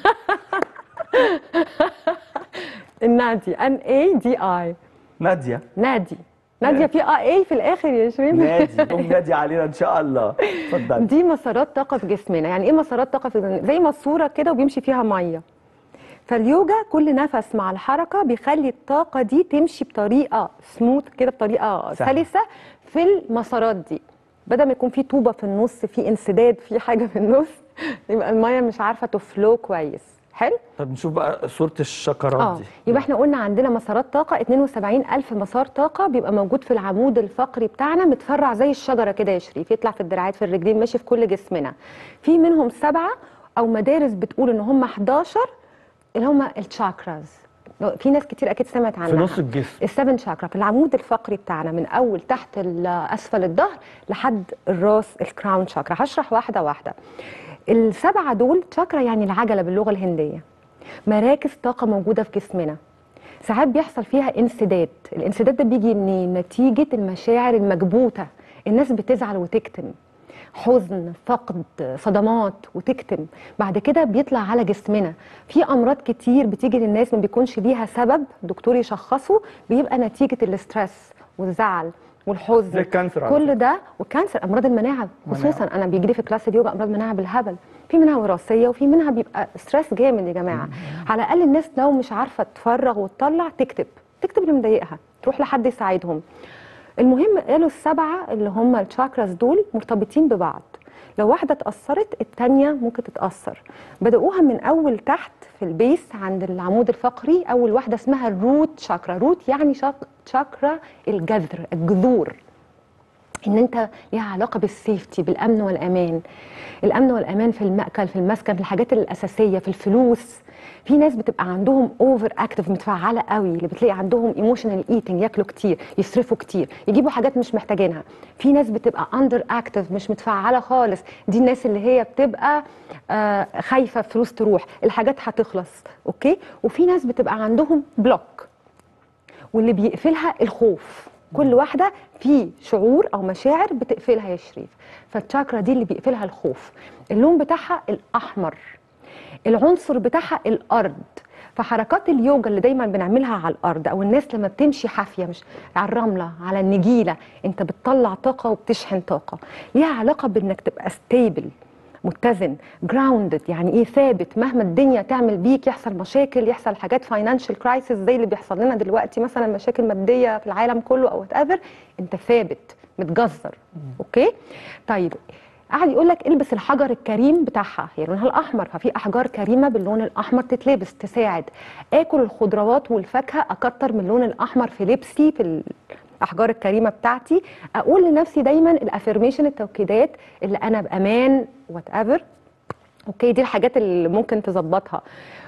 النادي ان اي دي اي. نادية. نادي. نادية في اه اي في الاخر يا شريف. نادي، قوم نادي علينا ان شاء الله. اتفضل. دي مسارات طاقة في جسمنا. يعني ايه مسارات طاقة في جسمنا؟ زي ماسورة كده وبيمشي فيها مية. فاليوجا كل نفس مع الحركة بيخلي الطاقة دي تمشي بطريقة سموث كده، بطريقة سلسة في المسارات دي. بدل ما يكون في طوبة في النص، في انسداد، في حاجة في النص، يبقى المية مش عارفة تفلو كويس. حلو؟ طب نشوف بقى صورة الشكرات آه. دي. يبقى احنا قلنا عندنا مسارات طاقة، اتنين وسبعين الف مسار طاقة بيبقى موجود في العمود الفقري بتاعنا، متفرع زي الشجرة كده يا شريف، يطلع في الدراعات في الرجلين، ماشي في كل جسمنا. في منهم سبعة أو مدارس بتقول إن هم حداشر اللي هم الشاكراز. في ناس كتير اكيد سمعت عنها. في نص الجسم. السفن شاكرا في العمود الفقري بتاعنا، من اول تحت اسفل الظهر لحد الراس، الكراون شاكرا. هشرح واحده واحده. السبعه دول شاكرا يعني العجله باللغه الهنديه، مراكز طاقه موجوده في جسمنا. ساعات بيحصل فيها انسداد، الانسداد ده بيجي منين؟ نتيجه المشاعر المكبوته. الناس بتزعل وتكتم، حزن، فقد، صدمات، وتكتم. بعد كده بيطلع على جسمنا. في امراض كتير بتيجي للناس ما بيكونش ليها سبب دكتور يشخصه، بيبقى نتيجه الاسترس والزعل والحزن. زي الكانسر. كل ده، والكانسر، امراض المناعه خصوصا. انا بيجي لي في كلاس اليوجا امراض مناعه بالهبل، في منها وراثيه وفي منها بيبقى ستريس جامد يا جماعه. على الاقل الناس لو مش عارفه تفرغ وتطلع تكتب تكتب اللي مضايقها، تروح لحد يساعدهم. المهم قالوا السبعه اللي هم الشاكراز دول مرتبطين ببعض. لو واحده اتاثرت الثانيه ممكن تتاثر. بدأوها من اول تحت في البيس عند العمود الفقري. اول واحده اسمها الروت شاكرا. روت يعني شاك شاكرا الجذر، الجذور. ان انت ليها علاقه بالسيفتي، بالامن والامان. الامن والامان في المأكل، في المسكن، في الحاجات الاساسيه، في الفلوس. في ناس بتبقى عندهم اوفر اكتف، متفعله قوي، اللي بتلاقي عندهم ايموشنال ايتنج، ياكلوا كتير، يصرفوا كتير، يجيبوا حاجات مش محتاجينها. في ناس بتبقى اندر اكتف، مش متفعله خالص. دي الناس اللي هي بتبقى آه خايفه فلوس تروح، الحاجات هتخلص، اوكي. وفي ناس بتبقى عندهم بلوك، واللي بيقفلها الخوف. كل واحده في شعور او مشاعر بتقفلها يا شريف. فالشاكرا دي اللي بيقفلها الخوف. اللون بتاعها الاحمر، العنصر بتاعها الارض. فحركات اليوجا اللي دايما بنعملها على الارض، او الناس لما بتمشي حافيه مش على الرمله، على النجيله، انت بتطلع طاقه وبتشحن طاقه. ليها علاقه بانك تبقى ستيبل، متزن، جراوندد. يعني ايه؟ ثابت. مهما الدنيا تعمل بيك، يحصل مشاكل، يحصل حاجات فاينانشال كرايسيس زي اللي بيحصل لنا دلوقتي، مثلا مشاكل ماديه في العالم كله او وات ايفر، انت ثابت متجذر، اوكي. طيب قاعد يقول لك البس الحجر الكريم بتاعها، هي لونها الاحمر، ففي احجار كريمه باللون الاحمر تتلبس تساعد. اكل الخضروات والفاكهه، اكتر من اللون الاحمر في لبسي، في الاحجار الكريمه بتاعتي. اقول لنفسي دايما الافيرميشن، التوكيدات، اللي انا بامان وات ايفر، اوكي. دي الحاجات اللي ممكن تظبطها.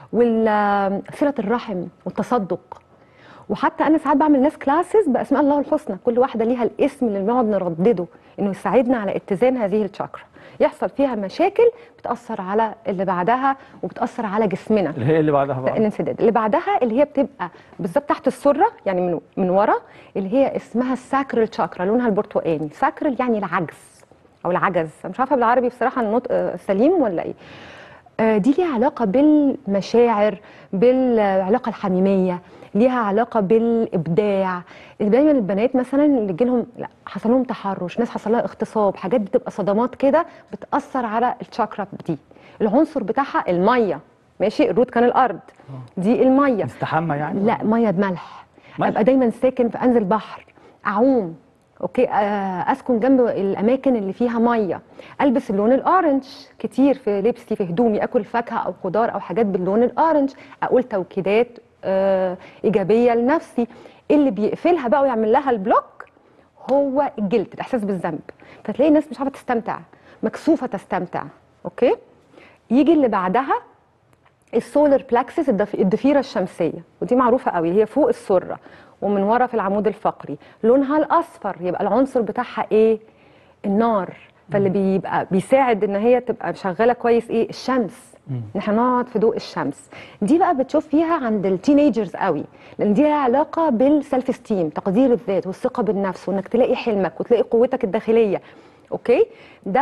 وصله الرحم والتصدق. وحتى انا ساعات بعمل ناس كلاسز باسماء الله الحسنى، كل واحده ليها الاسم اللي بنقعد نردده انه يساعدنا على اتزان هذه الشاكرا. يحصل فيها مشاكل بتاثر على اللي بعدها وبتاثر على جسمنا. اللي هي اللي بعدها بقى الانسداد اللي بعدها اللي هي بتبقى بالظبط تحت السره، يعني من من ورا، اللي هي اسمها الساكرال تشاكرا، لونها البرتقاني. ساكرال يعني العجز او العجز، انا مش عارفه بالعربي بصراحه النطق سليم ولا ايه. آه دي ليها علاقه بالمشاعر، بالعلاقه الحميميه، ليها علاقه بالابداع. دايما البنات مثلا اللي يجي لهم لا حصل لهم تحرش، ناس حصل لها اغتصاب، حاجات بتبقى صدمات كده بتاثر على الشاكرا دي. العنصر بتاعها الميه، ماشي، الروت كان الارض، دي الميه. استحمى يعني؟ لا، ميه بملح. ملح. ابقى دايما ساكن في انزل بحر، اعوم، اوكي، اسكن جنب الاماكن اللي فيها ميه، البس اللون الاورنج كتير في لبسي، في هدومي، اكل فاكهه او خضار او حاجات باللون الاورنج، اقول توكيدات آه ايجابيه لنفسي. اللي بيقفلها بقى ويعمل لها البلوك هو الجلد، الاحساس بالذنب. فتلاقي الناس مش عارفه تستمتع، مكسوفه تستمتع. اوكي، يجي اللي بعدها السولار بلاكسس، الضفيره الشمسيه، ودي معروفه قوي، اللي هي فوق السره ومن ورا في العمود الفقري، لونها الاصفر. يبقى العنصر بتاعها ايه؟ النار. فاللي بيبقى بيساعد ان هي تبقى شغاله كويس ايه؟ الشمس. نحن نقعد في ضوء الشمس. دي بقى بتشوف فيها عند التينيجرز قوي، لان دي لها علاقه بالسلف استيم، تقدير الذات والثقه بالنفس، وانك تلاقي حلمك وتلاقي قوتك الداخليه. اوكي، ده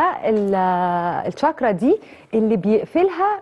الشاكرا دي اللي بيقفلها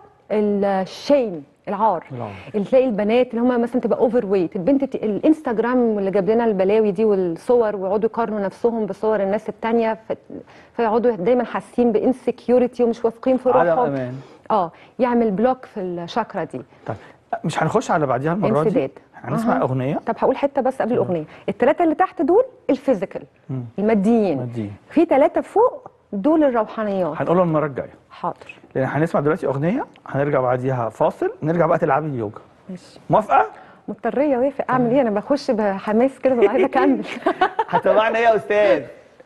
الشيم، العار. اللي تلاقي البنات اللي هم مثلا تبقى اوفر ويت، البنت الانستجرام اللي جاب لنا البلاوي دي والصور، ويقعدوا يقارنوا نفسهم بصور الناس الثانيه، فيقعدوا دايما حاسين بانسكيورتي ومش واثقين في روحهم. عدم امان. اه يعمل بلوك في الشاكرا دي. طيب مش هنخش على بعديها المره دي؟ انسداد. هنسمع أه. اغنيه. طب هقول حته بس قبل الاغنيه. الثلاثه اللي تحت دول الفيزيكال، الماديين. ماديين. في ثلاثه فوق دول الروحانيات. هنقولهم المره الجايه. حاضر. لان هنسمع دلوقتي اغنيه، هنرجع بعديها فاصل، نرجع بقى تلعبي اليوجا. ماشي. موافقه؟ مضطريه اوافق، اعمل ايه؟ انا بخش بحماس كده ببقى عايزه اكمل. هتسمعنا ايه يا استاذ؟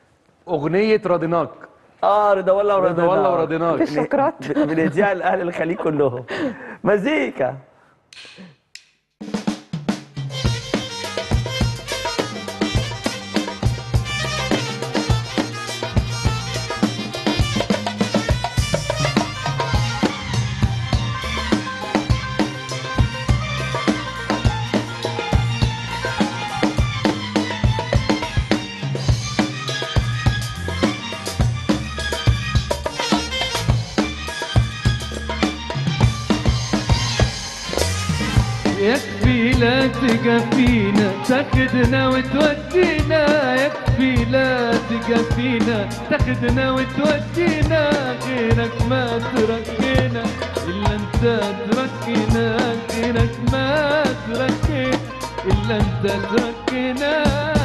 اغنيه راضيناك. اه رضا والله ورضيناك. رضا والله ورضيناك. الشكرات. بنديها لاهل الخليج كلهم. مزيكا. يكفي لا تقفينا، تاخدنا وتودينا، يكفي لا تقفينا، تاخدنا وتودينا، غيرك ما تركينا، إلا أنت تركينا، غيرك ما تركينا، إلا أنت تركينا.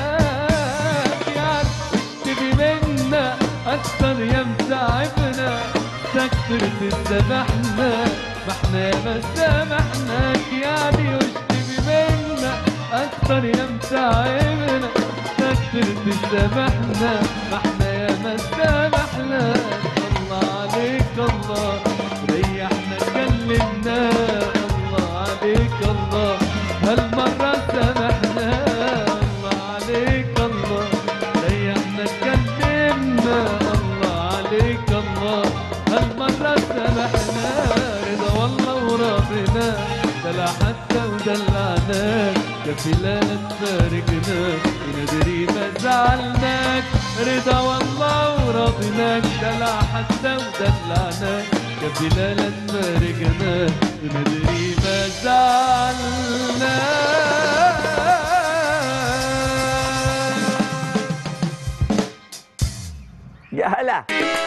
يعرف اشتبي منا أكثر يا متعبنا، تكثر تسامحنا، ما احنا يا ما سامحناك يعني، واشتبي منا اكتر يا متعبنا، تكتر تسامحنا، ما احنا يا ما سامحناك. الله عليك الله، ريحنا كلمنا، الله عليك الله، هالمرة سامحنا، الله عليك الله، ريحنا كلمنا، الله عليك الله، هالمرة سامحنا. دلع حتى ودلعناك، كفيلات فارقناك، وندري ما زعلناك، رضا والله ورضيناك. دلع حتى ودلعناك، كفيلات فارقناك، وندري ما زعلناك. يا هلا.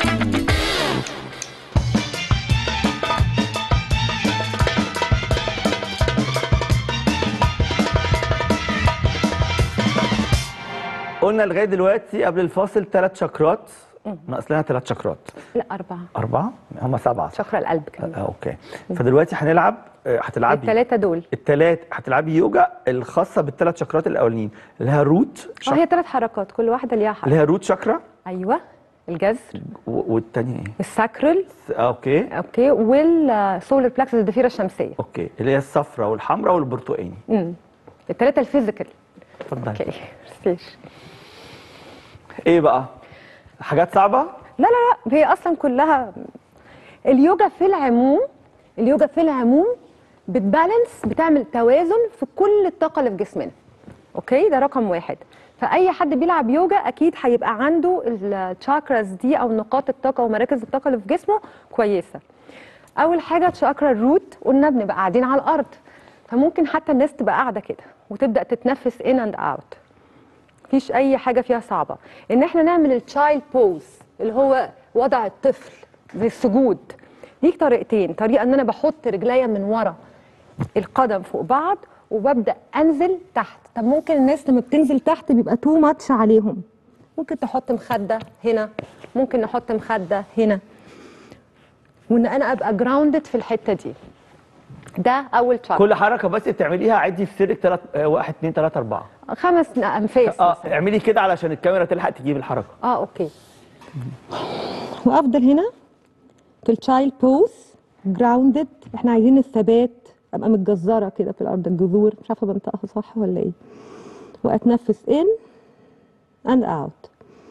قلنا لغايه دلوقتي قبل الفاصل ثلاث شكرات، ناقص لنا ثلاث شكرات. لا أربعة. أربعة؟ هم سبعة. شكرا القلب كمان. آه أوكي. فدلوقتي هنلعب، هتلعبي الثلاثة دول. الثلاث هتلعبي يوجا الخاصة بالثلاث شكرات الأولانيين، اللي هي روت شكرا. اه هي ثلاث حركات، كل واحدة ليها حركة. اللي هي روت شاكرا. أيوه. الجذر. والثانية إيه؟ الساكرال. أوكي. أوكي، والسولار بلاكسس، الضفيرة الشمسية. أوكي، اللي هي الصفراء والحمراء والبرتقاني. امم الثلاثة الفيزيكال. اتفضلي. اوكي، ميرسي. ايه بقى؟ حاجات صعبة؟ لا لا لا، هي اصلا كلها اليوجا في العموم. اليوجا في العموم بتبالانس، بتعمل توازن في كل الطاقه اللي في جسمنا. اوكي، ده رقم واحد. فاي حد بيلعب يوجا اكيد هيبقى عنده التشاكراز دي او نقاط الطاقه ومراكز الطاقه اللي في جسمه كويسه. اول حاجه تشاكرا الروت، قلنا بنبقى قاعدين على الارض، فممكن حتى الناس تبقى قاعده كده وتبدا تتنفس ان اند اوت، مفيش اي حاجه فيها صعبه. ان احنا نعمل التشايلد بوز اللي هو وضع الطفل زي السجود. ليك طريقتين، طريقه ان انا بحط رجليا من ورا القدم فوق بعض وببدا انزل تحت. طب ممكن الناس لما بتنزل تحت بيبقى تو ماتش عليهم، ممكن تحط مخده هنا، ممكن نحط مخده هنا، وان انا ابقى جراوندد في الحته دي. ده اول تشاكرا. كل حركه بس بتعمليها عدي في سرك ثلاث واحد اثنين ثلاثة أربعة خمس انفاس اه مثلا. اعملي كده علشان الكاميرا تلحق تجيب الحركه. اه اوكي. وافضل هنا في التشايلد بوز جراوندد. احنا عايزين الثبات، ابقى متجزره كده في الارض، الجذور مش عارفه بنطقها صح ولا ايه. واتنفس ان اند اوت.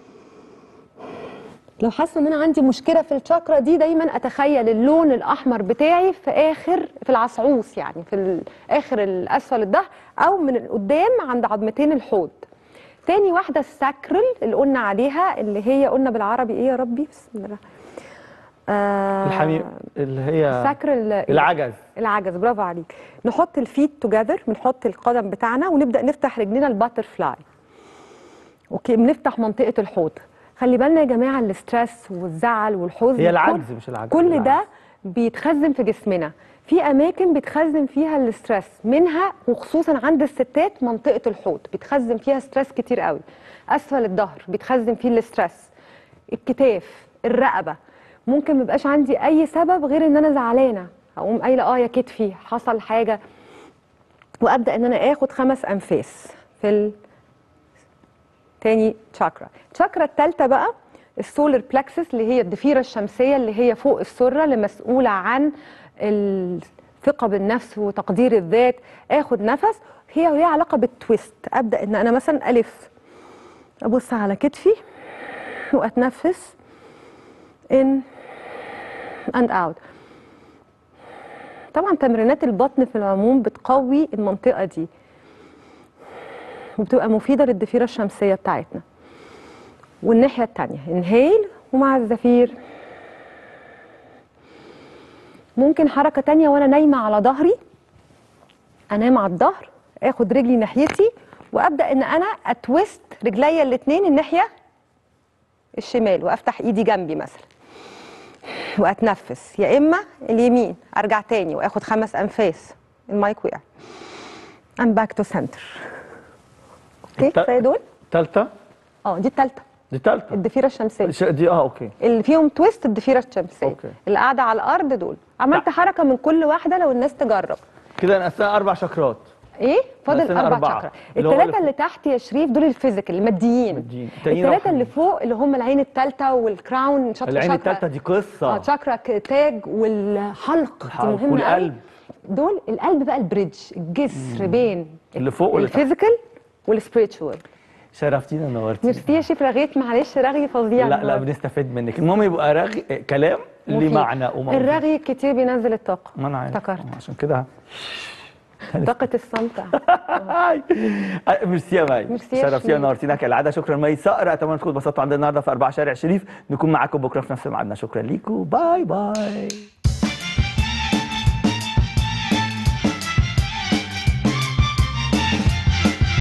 لو حاسه ان انا عندي مشكله في الشاكرا دي، دايما اتخيل اللون الاحمر بتاعي في اخر في العصعوص، يعني في اخر الاسفل الظهر او من قدام عند عظمتين الحوض. تاني واحده الساكرل اللي قلنا عليها، اللي هي قلنا بالعربي ايه يا ربي؟ بسم الله. آه الحميم اللي هي ساكرل، العجز. العجز، برافو عليك. نحط الفيت توجذر، بنحط القدم بتاعنا ونبدا نفتح رجلينا الباتر فلاي. اوكي، بنفتح منطقه الحوض. خلي بالنا يا جماعه، الاسترس والزعل والحزن هي العجز مش العجز، كل العجز. ده بيتخزن في جسمنا. في اماكن بيتخزن فيها الاسترس، منها وخصوصا عند الستات منطقه الحوض بيتخزن فيها ستريس كتير قوي. اسفل الظهر بيتخزن فيه الاسترس، الكتاف، الرقبه. ممكن ميبقاش عندي اي سبب غير ان انا زعلانه، اقوم قايله اه يا كتفي حصل حاجه، وابدا ان انا اخد خمس انفاس في ال... تاني تشاكرا. التشاكرا الثالثه بقى السولر بلكسس، اللي هي الضفيره الشمسيه اللي هي فوق السره، اللي مسؤوله عن الثقه بالنفس وتقدير الذات. اخد نفس، هي ليها علاقه بالتويست. ابدا ان انا مثلا الف، ابص على كتفي واتنفس ان اند اوت. طبعا تمرينات البطن في العموم بتقوي المنطقه دي وبتبقى مفيده للضفيره الشمسيه بتاعتنا. والناحيه الثانيه انهيل، ومع الزفير ممكن حركه ثانيه وانا نايمه على ظهري، انام على الظهر، اخد رجلي ناحيتي وابدا ان انا اتويست رجليا الاثنين الناحيه الشمال، وافتح ايدي جنبي مثلا واتنفس، يا اما اليمين ارجع تاني واخد خمس انفاس. المايك وقع. ام باك تو سنتر. اوكي، كفايه دول. ثالثه؟ اه دي الثالثه. دي ثالثه الضفيره الشمسيه دي. اه اوكي. اللي فيهم تويست الضفيره الشمسيه. أوكي. اللي قاعده على الارض دول. عملت حركه من كل واحده لو الناس تجرب. كده نقسمها اربع شاكرات. ايه؟ فاضل اربع شاكرا. الثلاثه اللي تحت يا شريف دول الفيزيكال الماديين. ماديين. الثلاثه اللي فوق اللي هم العين الثالثه والكراون شاكرا. العين الثالثه دي قصه. اه شاكرا تاج والحلق، دي مهمه. والقلب. دول القلب بقى البريدج، الجسر بين اللي فوق واللي تحت. الفيزيكال والسبيريتشوال. شرفتينا ونورتينا. ميرسي يا شيف، رغيت معلش، رغي فظيع. لا لا بنستفيد منك. المهم يبقى رغي كلام ليه معنى وموضوع. الرغي كتير بينزل الطاقه. ما انا عارف. افتكرت عشان كده طاقه الصمت. ميرسي يا مي. ميرسي يا شرفتينا ونورتينا كالعاده. شكرا مي صقر. اتمنى تكونوا اتبسطتوا عندنا النهارده في أربعة شارع شريف. نكون معاكم بكره في نفس ميعادنا. شكرا ليكم. باي باي.